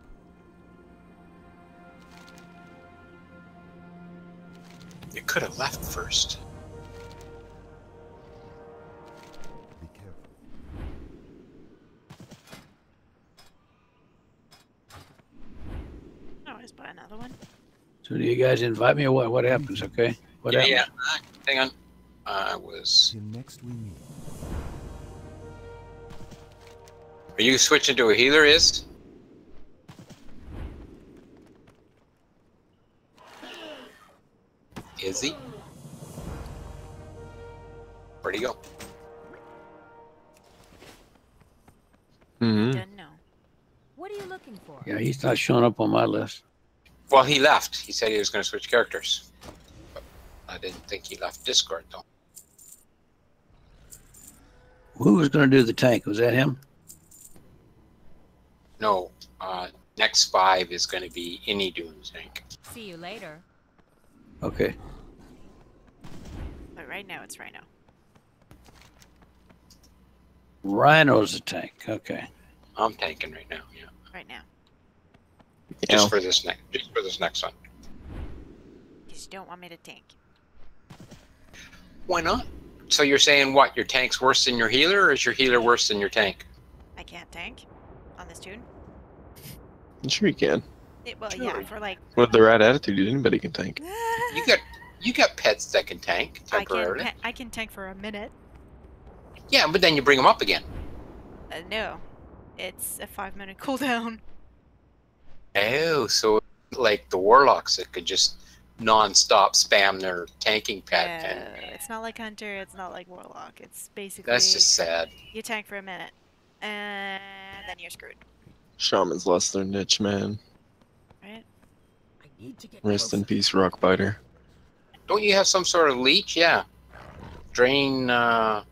You could have left first. Be careful. Always buy another one. So do you guys invite me or what? What happens? Okay. What yeah, happens? yeah. Uh, hang on. I was. Till next we meet. Are you switching to a healer? Is? Is he? Where'd he go? Mm-hmm. Didn't know. What are you looking for? Yeah, he's not showing up on my list. Well, he left. He said he was going to switch characters. But I didn't think he left Discord, though. Who was going to do the tank? Was that him? No. Uh, next five is going to be Inidune's tank. See you later. Okay. But right now it's Rhino. Rhino's the tank. Okay. I'm tanking right now. Yeah. Right now. Just for this next. Just for this next one. Because you don't want me to tank. Why not? So you're saying what? Your tank's worse than your healer, or is your healer worse than your tank? I can't tank on this tune. I'm sure you can. It, well, Sure. yeah, for like. With the right attitude, anybody can tank. You got you got pets that can tank I can, temporarily. ta- I can tank for a minute. Yeah, but then you bring them up again. Uh, no, it's a five minute cooldown. Oh, so like the warlocks that could just non-stop spam their tanking pet. Yeah, And it's not like Hunter, it's not like Warlock. It's basically. that's just sad. You tank for a minute, and then you're screwed. Shaman's lost their niche, man. Right? I need to get Rest in peace, Rockbiter. Don't you have some sort of leech? Yeah. Drain, uh...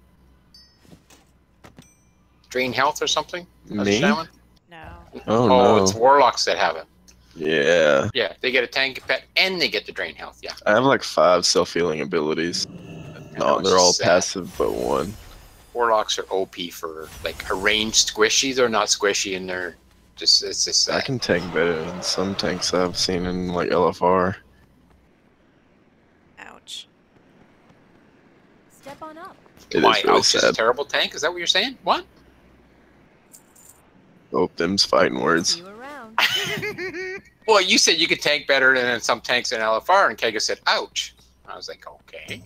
Drain health or something? As a Me? shaman? No. Oh, Oh, no. it's warlocks that have it. Yeah. Yeah, they get a tank pet and they get the drain health, yeah. I have like five self-healing abilities. No, it's they're all sad. passive but one. Warlocks are O P for, like, a ranged squishy. They're not squishy and they're just, it's just I sad. can tank better than some tanks I've seen in like L F R. Ouch. Step on up. It is Why, really Ouch is a sad. terrible tank? Is that what you're saying? What? Oh, them's fighting words. See you around. Well, you said you could tank better than some tanks in L F R, and Kega said, ouch. I was like, okay.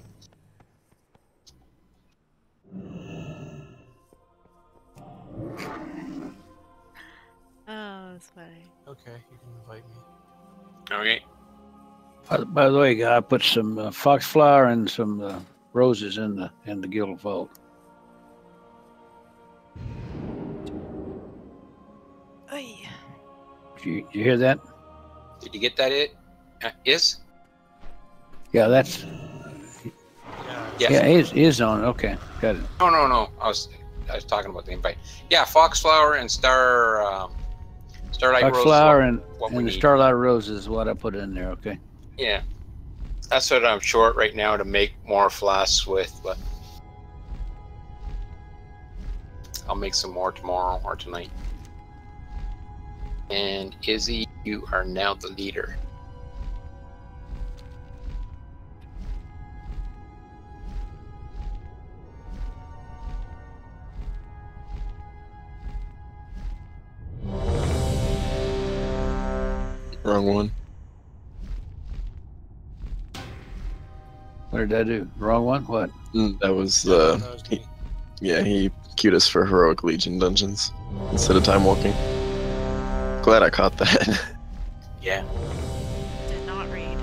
Oh, that's funny. Okay, you can invite me. Okay. By, by the way, I put some uh, foxflower and some uh, roses in the in the guild vault. Oy. Did you, you hear that? Did you get that? It uh, is? Yeah, that's Yes. yeah, is is on. Okay, got it. No, no, no. I was I was talking about the invite. Yeah, Foxflower and Star um, Starlight Rose. is Foxflower what- and what we and the need. starlight rose is what I put in there. Okay. Yeah, that's what I'm short right now to make more flasks with, but I'll make some more tomorrow or tonight. And Izzy, you are now the leader. Wrong one. What did I do? Wrong one? What? Mm, That was, uh, he, yeah, he queued us for Heroic Legion dungeons instead of time walking. Glad I caught that. Yeah. Did not read.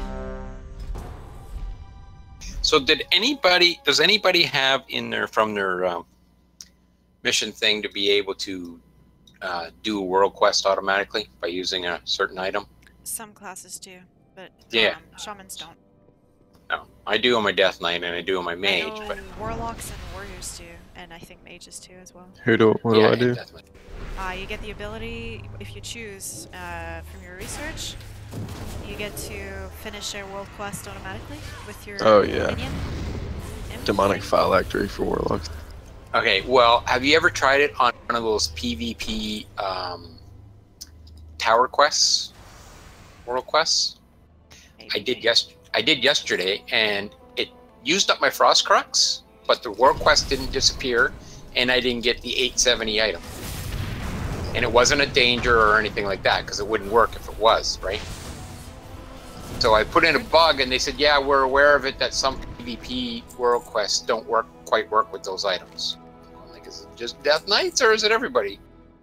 So did anybody, does anybody have in their, from their um, mission thing to be able to uh, do a world quest automatically by using a certain item? Some classes do, but Yeah. um, shamans don't. No, I do on my Death Knight and I do on my I Mage, know but warlocks and warriors do, and I think mages too as well. Who do, what do yeah, I do? Death Knight. Uh, you get the ability, if you choose, uh, from your research, you get to finish a world quest automatically with your Oh, yeah. minion. Imp Demonic thing. Phylactery for Warlocks. Okay, well, have you ever tried it on one of those PvP um, tower quests, world quests? I did yes, I did yesterday, and it used up my Frost Crux, but the world quest didn't disappear, and I didn't get the eight seventy item. And it wasn't a danger or anything like that, because it wouldn't work if it was, right? So I put in a bug, and they said, yeah, we're aware of it, that some PvP world quests don't work quite work with those items. I'm like, is it just Death Knights, or is it everybody?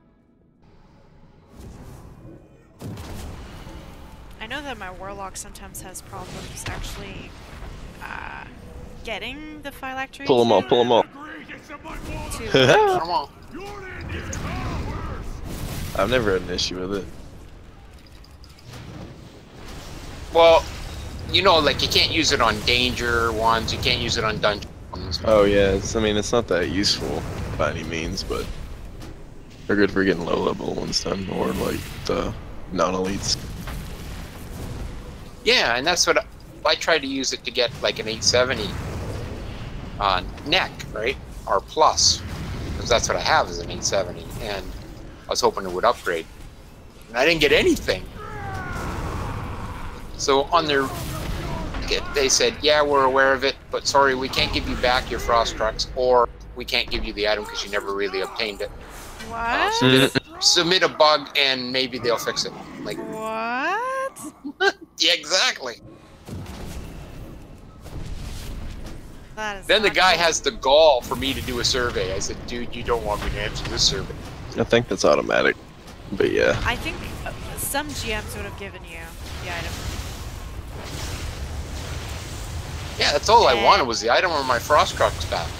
I know that my warlock sometimes has problems actually uh, getting the phylactery. Pull them all, pull them all. To, Come on. I've never had an issue with it. Well, you know, like you can't use it on danger ones. You can't use it on dungeon ones. Oh yeah, it's, I mean it's not that useful by any means, but they're good for getting low level ones done, or like the non-elites. Yeah, and that's what I, I tried to use it to get like an eight seventy uh, neck, right, or plus, because that's what I have is an eight seventy, and I was hoping it would upgrade, and I didn't get anything. So on their, they said, yeah, we're aware of it, but sorry, we can't give you back your frost trucks, or we can't give you the item because you never really obtained it. What? Uh, submit, a, submit a bug and maybe they'll fix it. Like what? Yeah, exactly. That is then the guy cool. has the gall for me to do a survey. I said, dude, you don't want me to answer this survey. I think that's automatic, but yeah. I think uh, some G Ms would have given you the item. Yeah, that's all I Eh. wanted was the item or my frost trucks back.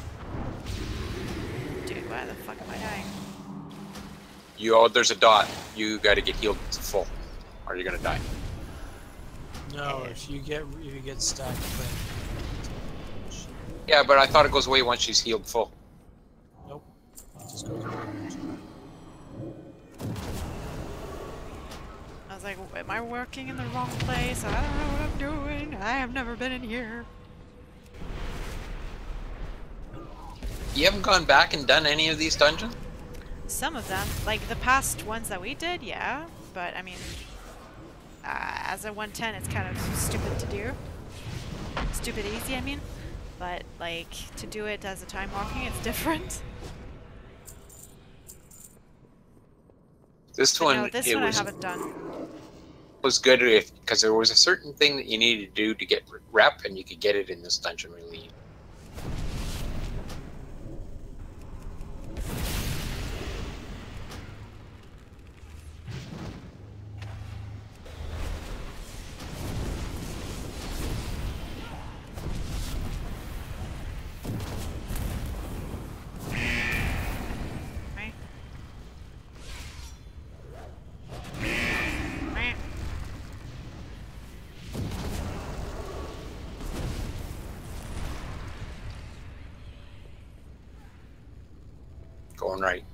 Dude, why the fuck am I dying? You, oh, there's a dot. You got to get healed to full, or you're gonna die. No, if you get if you get stacked clean. Yeah, but I thought it goes away once she's healed full. Nope. It just goes away. I was like, am I working in the wrong place? I don't know what I'm doing. I have never been in here. You haven't gone back and done any of these dungeons? Some of them, like the past ones that we did, yeah. But I mean, uh, as a one ten, it's kind of stupid to do. Stupid easy, I mean. But like to do it as a time walking, it's different. This But one, no, this it one was, I haven't done. was good if because there was a certain thing that you needed to do to get rep, and you could get it in this dungeon really easy. Going right.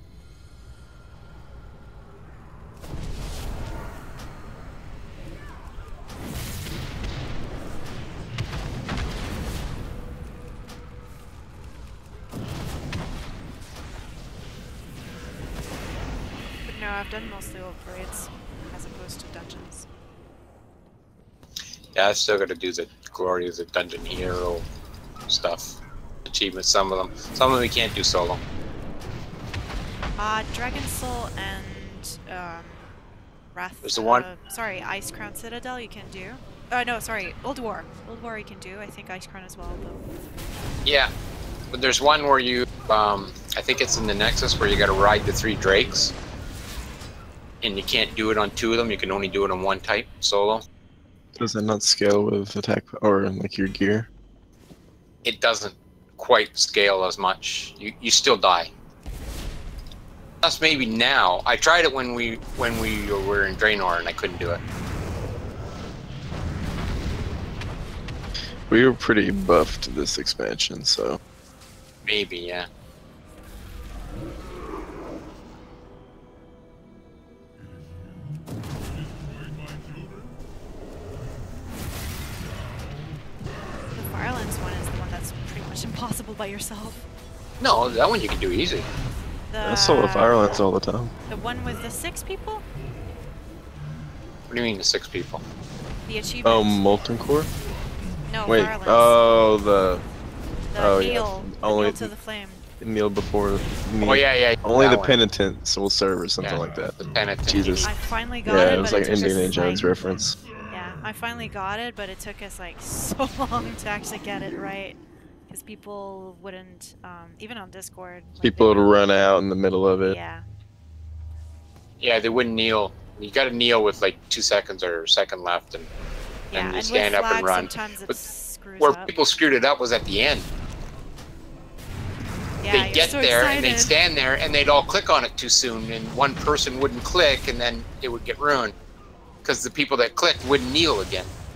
But no, I've done mostly upgrades as opposed to dungeons. Yeah, I still got to do the glory of the dungeon hero stuff, achievements. Some of them, some of them we can't do solo. Uh, Dragon Soul and um, Wrath. There's the one- Uh, sorry, Ice Crown Citadel you can do. Oh no, sorry, Old War. Old War you can do. I think Ice Crown as well, though. Yeah, but there's one where you, um, I think it's in the Nexus where you got to ride the three drakes, and you can't do it on two of them. You can only do it on one type solo. Does it not scale with attack or like your gear? It doesn't quite scale as much. You you still die. Plus, maybe now. I tried it when we when we were in Draenor, and I couldn't do it. We were pretty buffed this expansion, so Maybe, yeah. The Firelands one is the one that's pretty much impossible by yourself. No, that one you can do easy. The, I solo Firelands all the time. The one with the six people? What do you mean the six people? The achievement. Oh, Molten Core? No, Wait, Firelands. oh, the... The oh, kneel, yeah. the Only kneel to the flame. kneel before... Oh, yeah, yeah, Only that the one. penitents will serve or something Yeah, like that. the penitent. Jesus. I finally got Yeah, it, it was but like it took Indiana us, Jones like, reference. Yeah, I finally got it, but it took us like so long to actually get it right. Because people wouldn't, um, even on Discord. like, People they would would- run out in the middle of it. Yeah. Yeah, they wouldn't kneel. You got to kneel with like two seconds or a second left, and Yeah, and you and stand with up and lag, run. sometimes it But screws where up. people screwed it up was at the end. Yeah, they'd you're get so there and they'd excited. stand there and they'd all click on it too soon, and one person wouldn't click, and then it would get ruined because the people that clicked wouldn't kneel again.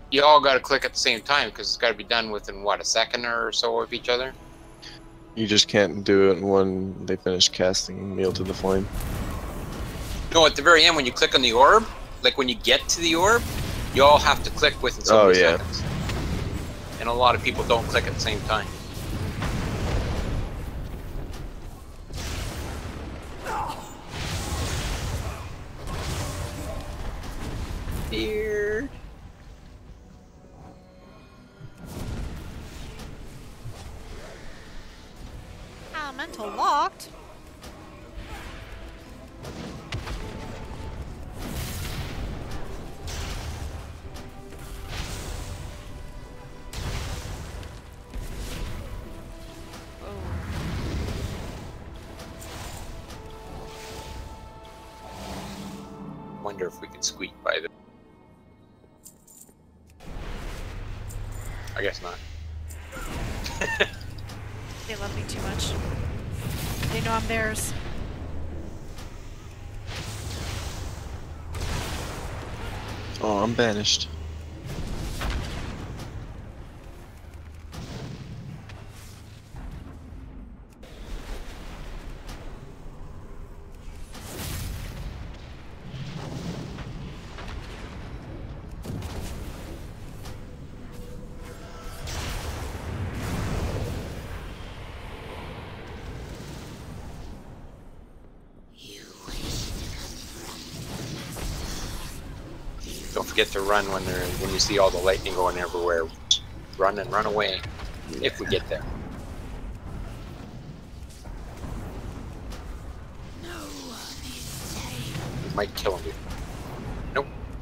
you all got to click at the same time because it's got to be done within what, a second or so of each other. You just can't do it when they finish casting Meal to the Flame. No, at the very end when you click on the orb, like when you get to the orb, you all have to click within so Oh many yeah. seconds. And a lot of people don't click at the same time. Here. Elemental locked. Wonder if we can squeak by them. I guess not. They love me too much. They know I'm theirs. Oh, I'm banished. Don't forget to run when they're when you see all the lightning going everywhere. Run and run away if we get there. We might kill him. Nope.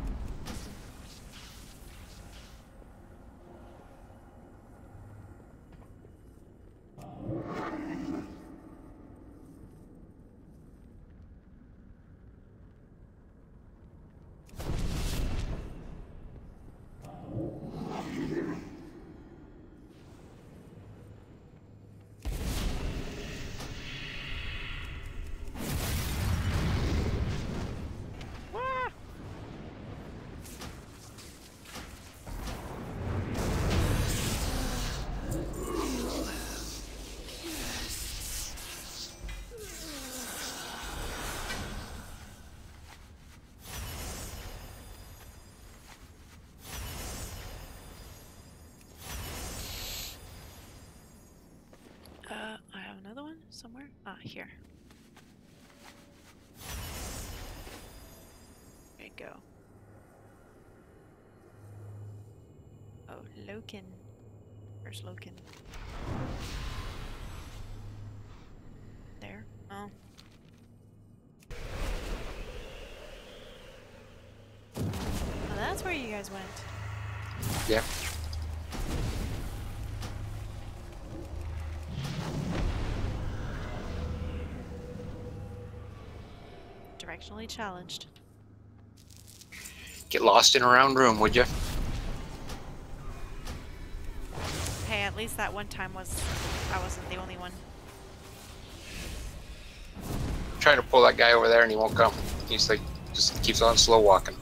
Uh, I have another one somewhere. Ah, here. There you go. Oh, Loken. Where's Loken? There. Oh. Oh, that's where you guys went. Yeah. Directionally challenged. Get lost in a round room, would you? Hey, at least that one time was I wasn't the only one. Trying to pull that guy over there and he won't come. He's like, just keeps on slow walking.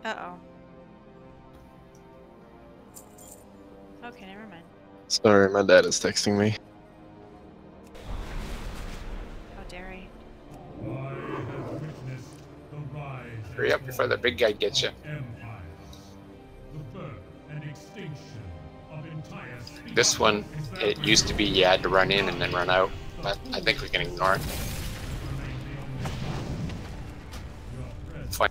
Uh-oh. Okay, never mind. Sorry, my dad is texting me. How dare he? Hurry up before the big guy gets you. This one, it used to be you had to run in and then run out, but I think we can ignore it. Fine.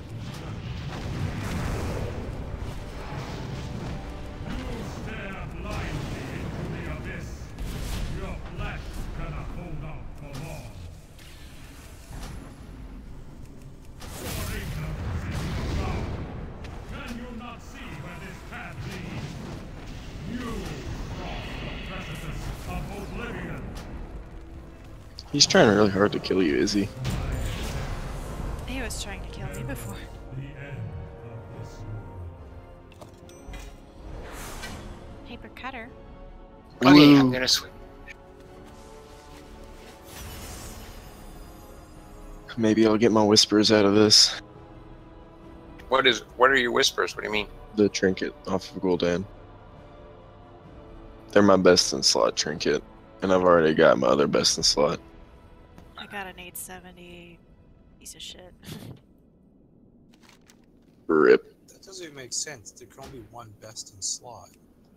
He's trying really hard to kill you, is he? He was trying to kill me before. Paper cutter. Okay, I'm gonna swing. Maybe I'll get my whispers out of this. What is? What are your whispers? What do you mean? The trinket off of Gul'dan. They're my best in slot trinket, and I've already got my other best in slot. I got an eight seventy piece of shit. Rip. That doesn't even make sense. There can only be one best in slot.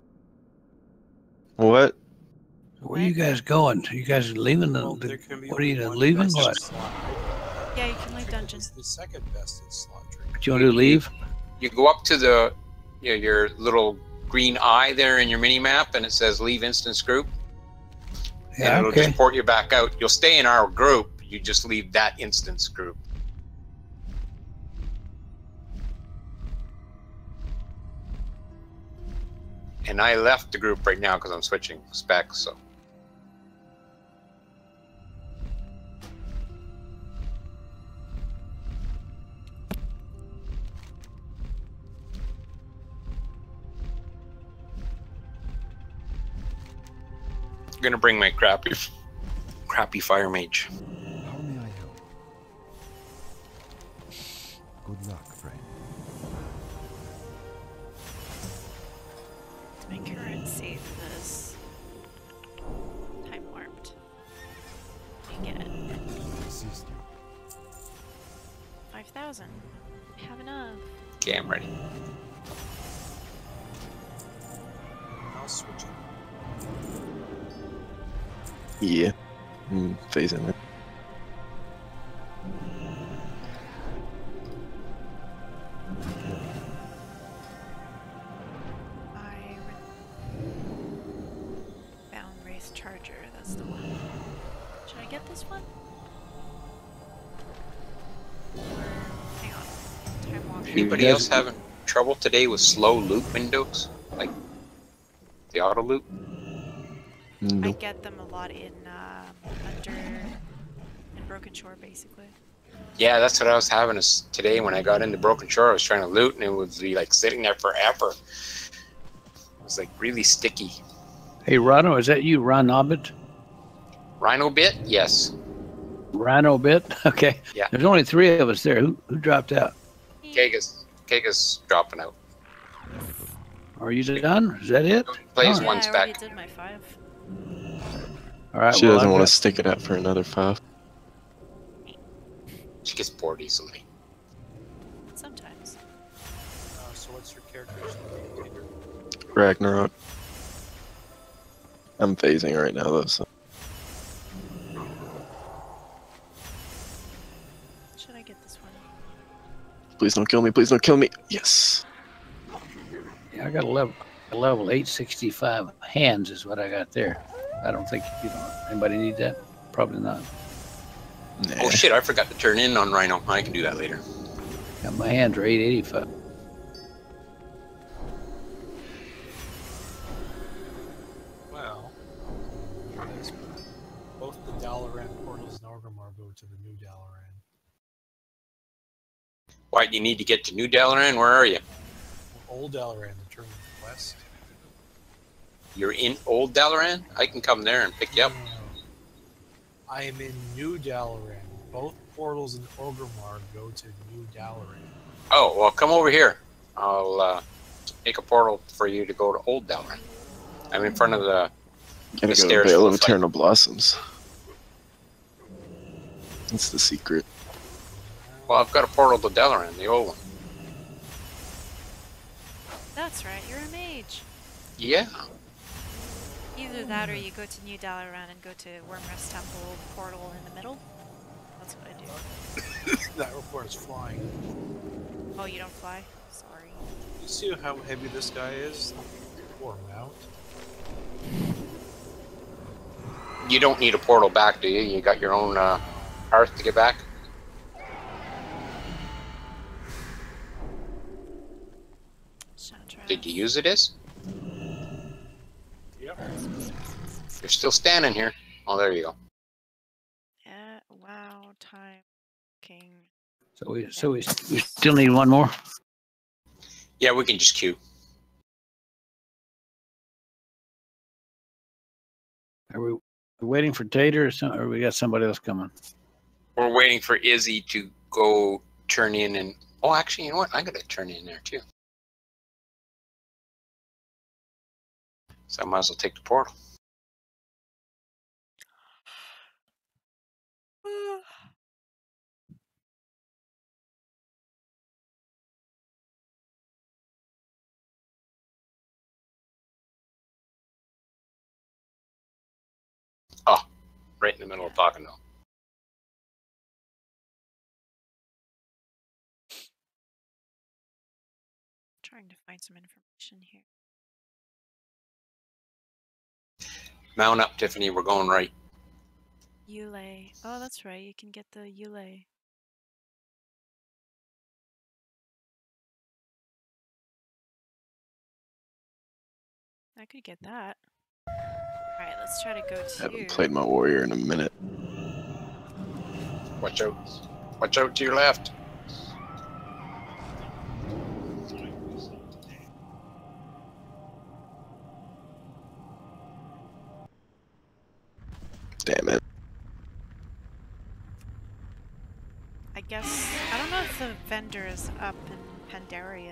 What? Where are you guys going? Are you guys leaving the? Well, the there can be what are you only one leaving? best in What? slot. Yeah, you can leave dungeon. It's the second best in slot drink. What you want to do? Leave? You go up to the, you know, your little green eye there in your mini map, and it says "Leave instance group." Yeah, and it'll okay. just port you back out. You'll stay in our group. You just leave that instance group. And I left the group right now because I'm switching specs. So. I'm gonna bring my crappy, crappy fire mage. How may I help? Good luck, friend. My currency for this. Time warped. Again. Assist you. Five thousand. I have enough. Okay, I'm ready. I'll switch it. Yeah. I'm phasing it. I bound race charger. That's the one. Should I get this one? Hang on. Time walk. Anybody else having trouble today with slow loop windows? Like the auto loop? I Nope. get them a lot in uh, under in Broken Shore, basically. Yeah, that's what I was having is today when I got into Broken Shore. I was trying to loot and it would be like sitting there forever. It was like really sticky. Hey, Rhino, is that you, Ron Obbit? Rhino bit? Yes. Rhino Bit? Okay. Yeah. There's only three of us there. Who, who dropped out? Kega's, Kega's dropping out. Are you done? Is that it? Plays Oh. one Yeah, I already spec. did my five. All right. She well, doesn't I've want got- to stick it out for another five. She gets bored easily. Sometimes. Uh, so what's your character's name? Ragnarok. I'm phasing right now though, so Should I get this one? please don't kill me. Please don't kill me. Yes. Yeah, I got a level, a level eight sixty-five hands is what I got there. I don't think you know anybody need that. Probably not. Oh shit, I forgot to turn in on Rhino. I can do that later. Yeah, my hands are eight eighty-five. Well, there's both the Dalaran portals in Orgrimmar go to the new Dalaran. Why do you need to get to New Dalaran? Where are you? Old Dalaran, the turn west. You're in Old Dalaran? I can come there and pick you up. I am in New Dalaran. Both portals in Orgrimmar go to New Dalaran. Oh, well, come over here. I'll uh, make a portal for you to go to Old Dalaran. I'm in front of the, Gotta the go stairs. Vale for of the fight. Eternal Blossoms. That's the secret. Well, I've got a portal to Dalaran, the old one. That's right, you're a mage. Yeah. Either that or you go to New Dalaran and go to Wormrest Temple portal in the middle. That's what I do. That requires flying. Oh, you don't fly? Sorry. You see how heavy this guy is? Poor mount. You don't need a portal back, do you? You got your own uh, hearth to get back? Did you use it as? Yep. You're still standing here. Oh, there you go. Yeah, wow, time. King. So we, so we, we still need one more. Yeah, we can just queue. Are we waiting for Tater, or, some, or we got somebody else coming? We're waiting for Izzy to go turn in and... Oh, actually, you know what? I'm going to turn in there, too. So I might as well take the portal. Oh, right in the middle of talking though. Trying to find some information here. Mount up, Tiffany. We're going right. Yulei. Oh, that's right. You can get the Yulei. I could get that. Alright, let's try to go to... I haven't played my warrior in a minute. Watch out. Watch out to your left. Damn it. I guess... I don't know if the vendor is up in Pandaria.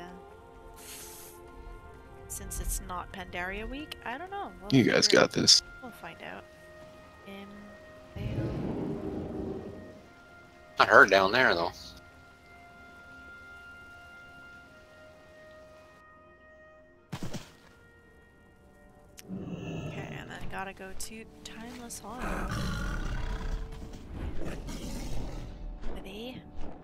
Since it's not Pandaria week, I don't know. We'll You guys figure got it- this. We'll find out. In Vale. Not her down there though. Okay, and then gotta go to Timeless Hall. Ready?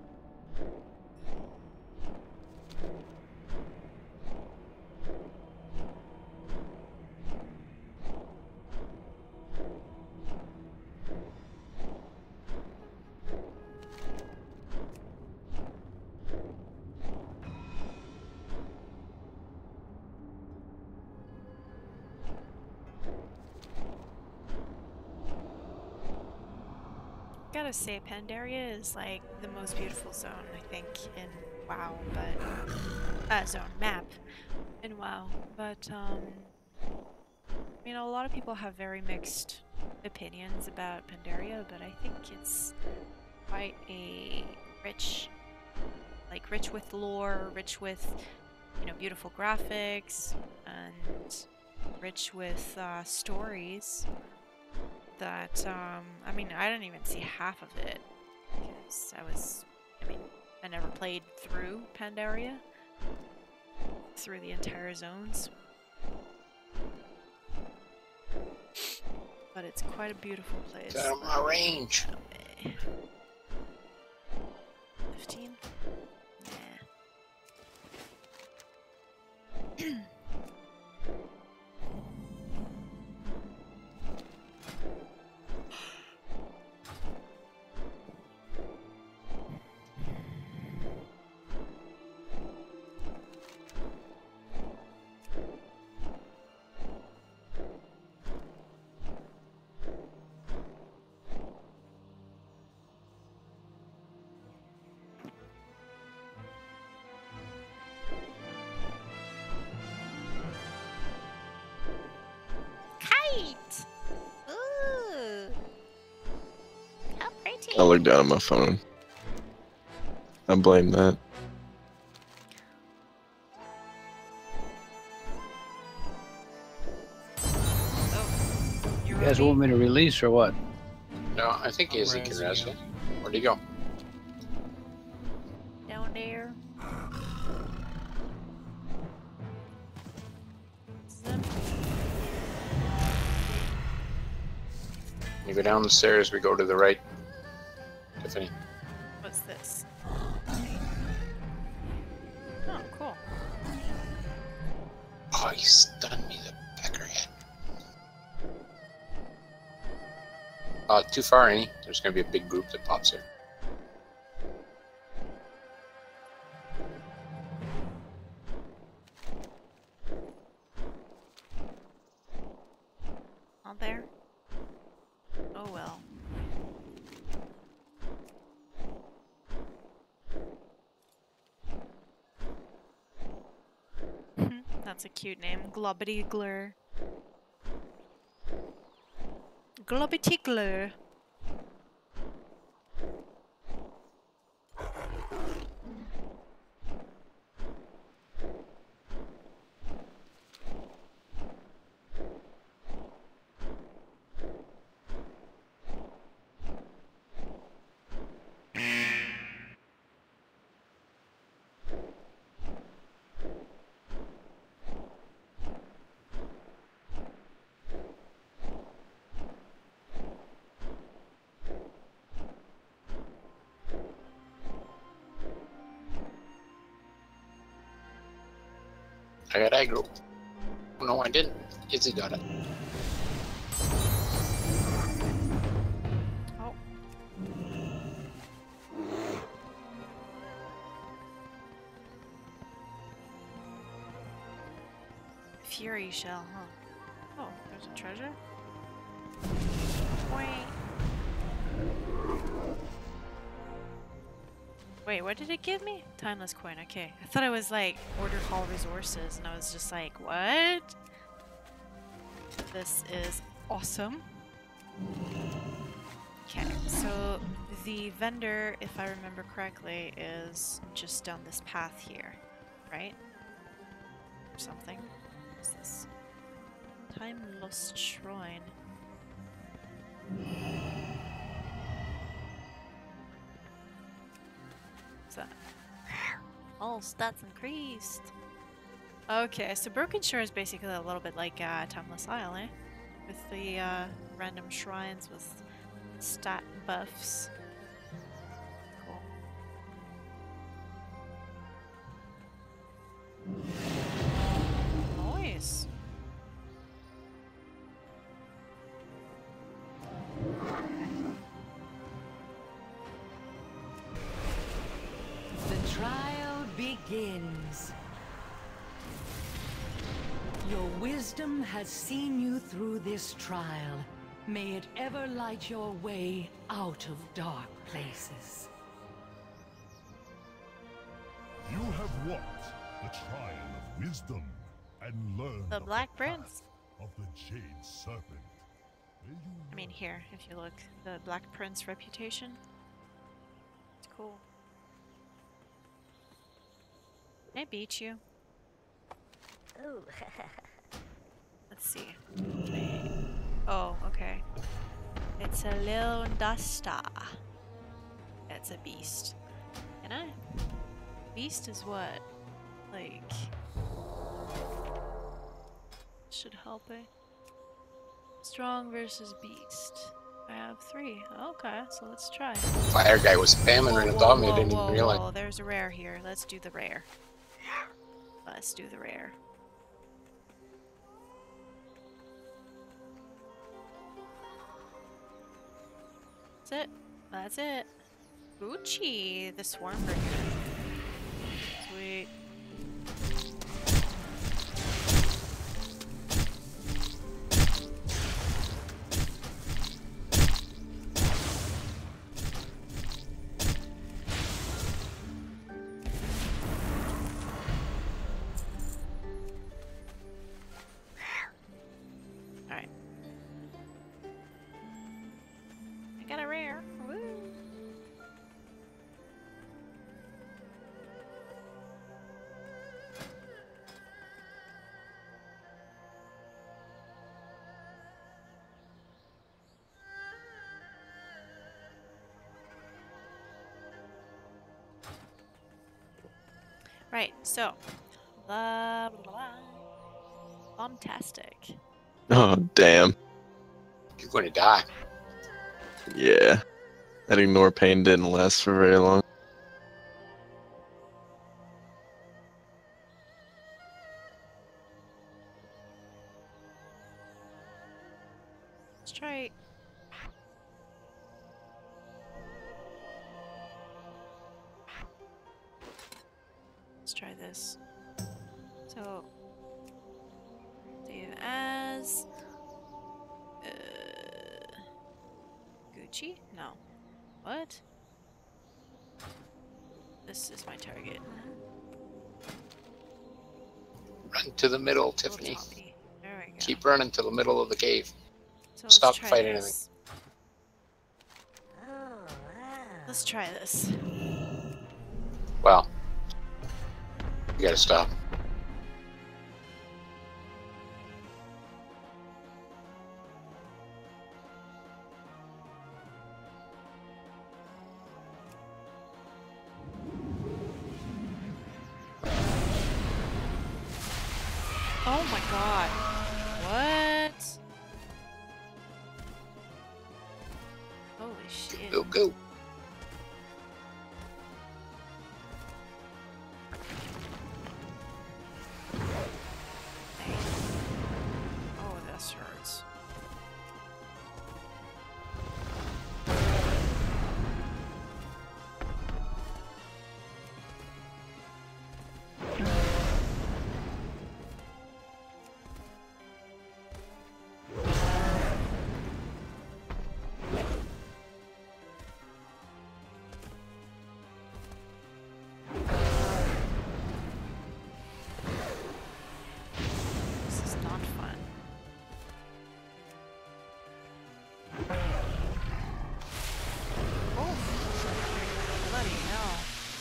Gotta say, Pandaria is like the most beautiful zone, I think, in WoW, but uh, zone map in WoW. But um, you know, a lot of people have very mixed opinions about Pandaria, but I think it's quite a rich, like rich with lore, rich with you know beautiful graphics, and rich with uh, stories. That, um, I mean, I didn't even see half of it, because I was, I mean, I never played through Pandaria, through the entire zones, but it's quite a beautiful place. Out of my range. fifteen? Nah. Kite! Ooh! How pretty! I looked down at my phone. I blame that. guys want me to release or what? No, I think Izzy can res you. Where'd he go? Down there. You go down the stairs, we go to the right. Tiffany. What's this? Oh, cool. Oh, he stunned me, the peckerhead. Uh, too far, any? There's gonna be a big group that pops here. Not there? Oh well. That's a cute name. Globbity Glur. Globbity Glur. I got aggro. No, I didn't. Izzy got it. Oh. Fury shell, huh? Oh, there's a treasure? Wait. Wait, what did it give me? Timeless coin, okay. I thought it was like order hall resources and I was just like, what? This is awesome. Okay, so the vendor, if I remember correctly, is just down this path here, right? Or something. What's this? Time Lost Shrine. What's that? All stats increased. Okay, so Broken Shore is basically a little bit like uh, Timeless Isle, eh? With the uh, random shrines with stat buffs. Cool. Nice. The trial begins. Your wisdom has seen you through this trial. May it ever light your way out of dark places. You have walked the trial of wisdom and learned The of Black the Prince. path of the Jade Serpent. May you I mean, here, if you look, the Black Prince reputation. It's cool. Can I beat you? Ooh. Let's see. Okay. Oh, okay. It's a little duster. It's a beast. Can I? Beast is what? Like... should help it. Strong versus beast. I have three. Okay, so let's try. Fire guy was spamming right above me. I didn't even realize. Whoa, there's a rare here. Let's do the rare. Let's do the rare. That's it. That's it. Gucci, the Swarm Bringer. Sweet. Alright. I got a rare. Woo. Right, so. Blah, blah, blah. Bombastic. Oh, damn. You're going to die. Yeah. That ignore pain didn't last for very long. Let's try. Let's try this. So, save as uh, Gucci? No. What? This is my target. Run to the middle, Tiffany. There we go. Keep running to the middle of the cave. So let's Stop try fighting this. Let's try this. anything. Well, you gotta stop. Oh my god. What? Holy shit. Go, go. Oh, this hurts. This is not fun. Oh, bloody hell.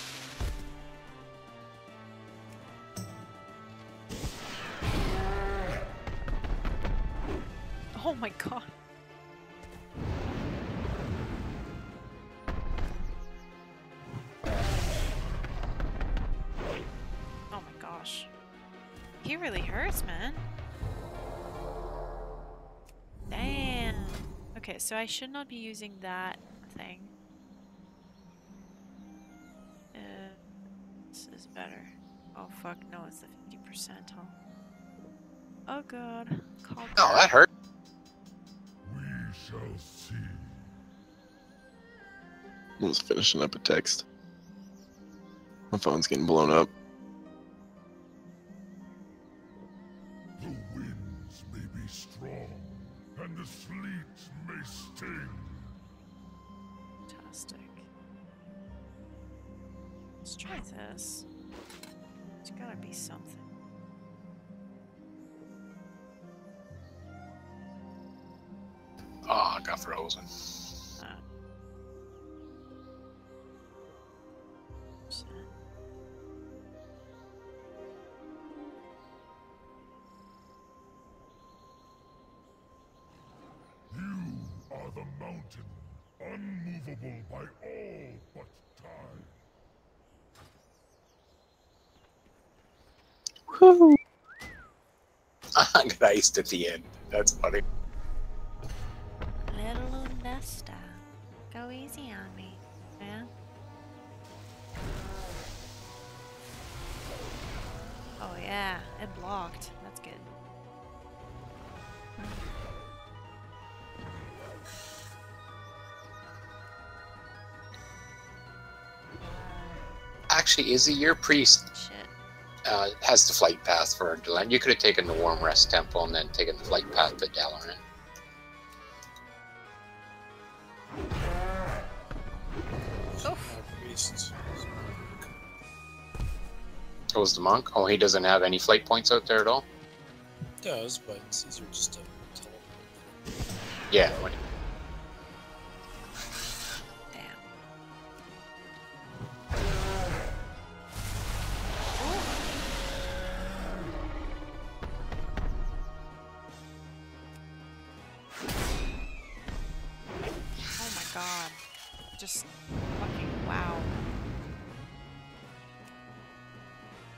Oh my god. Oh my gosh. He really hurts, man. Damn. Okay, so I should not be using that thing. Uh, this is better. Oh fuck, no, it's the fifty percent, huh? Oh god. Call Oh, that hurt. We shall see. I was finishing up a text. My phone's getting blown up. The winds may be strong, and the sleet may sting. Fantastic. Let's try this. There's gotta be something. Oh, I got frozen. Uh, You are the mountain, unmovable by all but time. Woo! I got iced at the end. That's funny. Little Nesta. Go easy on me, man. Oh yeah, it blocked. That's good. Actually, Izzy, your priest Shit. uh, has the flight path for Dalaran. You could have taken the Warm Rest Temple and then taken the flight path to Dalaran. Priest. Oh, was the monk? Oh, he doesn't have any flight points out there at all? Does, but it's easier just to teleport. Yeah. When Oh my god. Just fucking wow.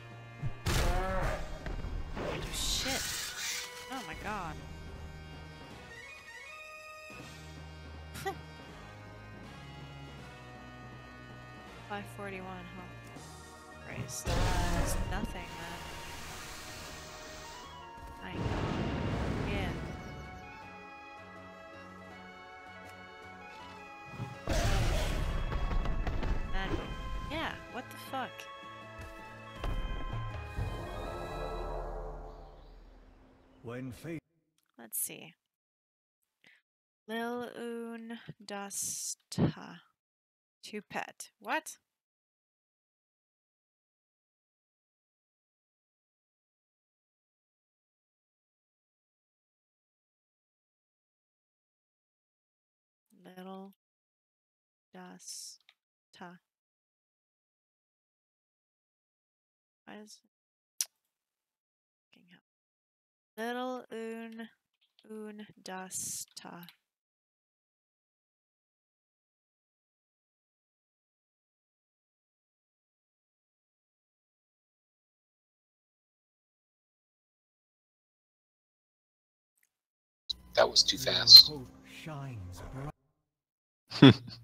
five forty-one, huh? Christ. That's nothing then. I know. Yeah. Man, yeah, what the fuck? When fate. Let's see. Lil Un Dusta. To pet. What? Little Dusta. Why is it? Fucking hell. Little Un Un Dusta. That was too fast. Your hope shines bright.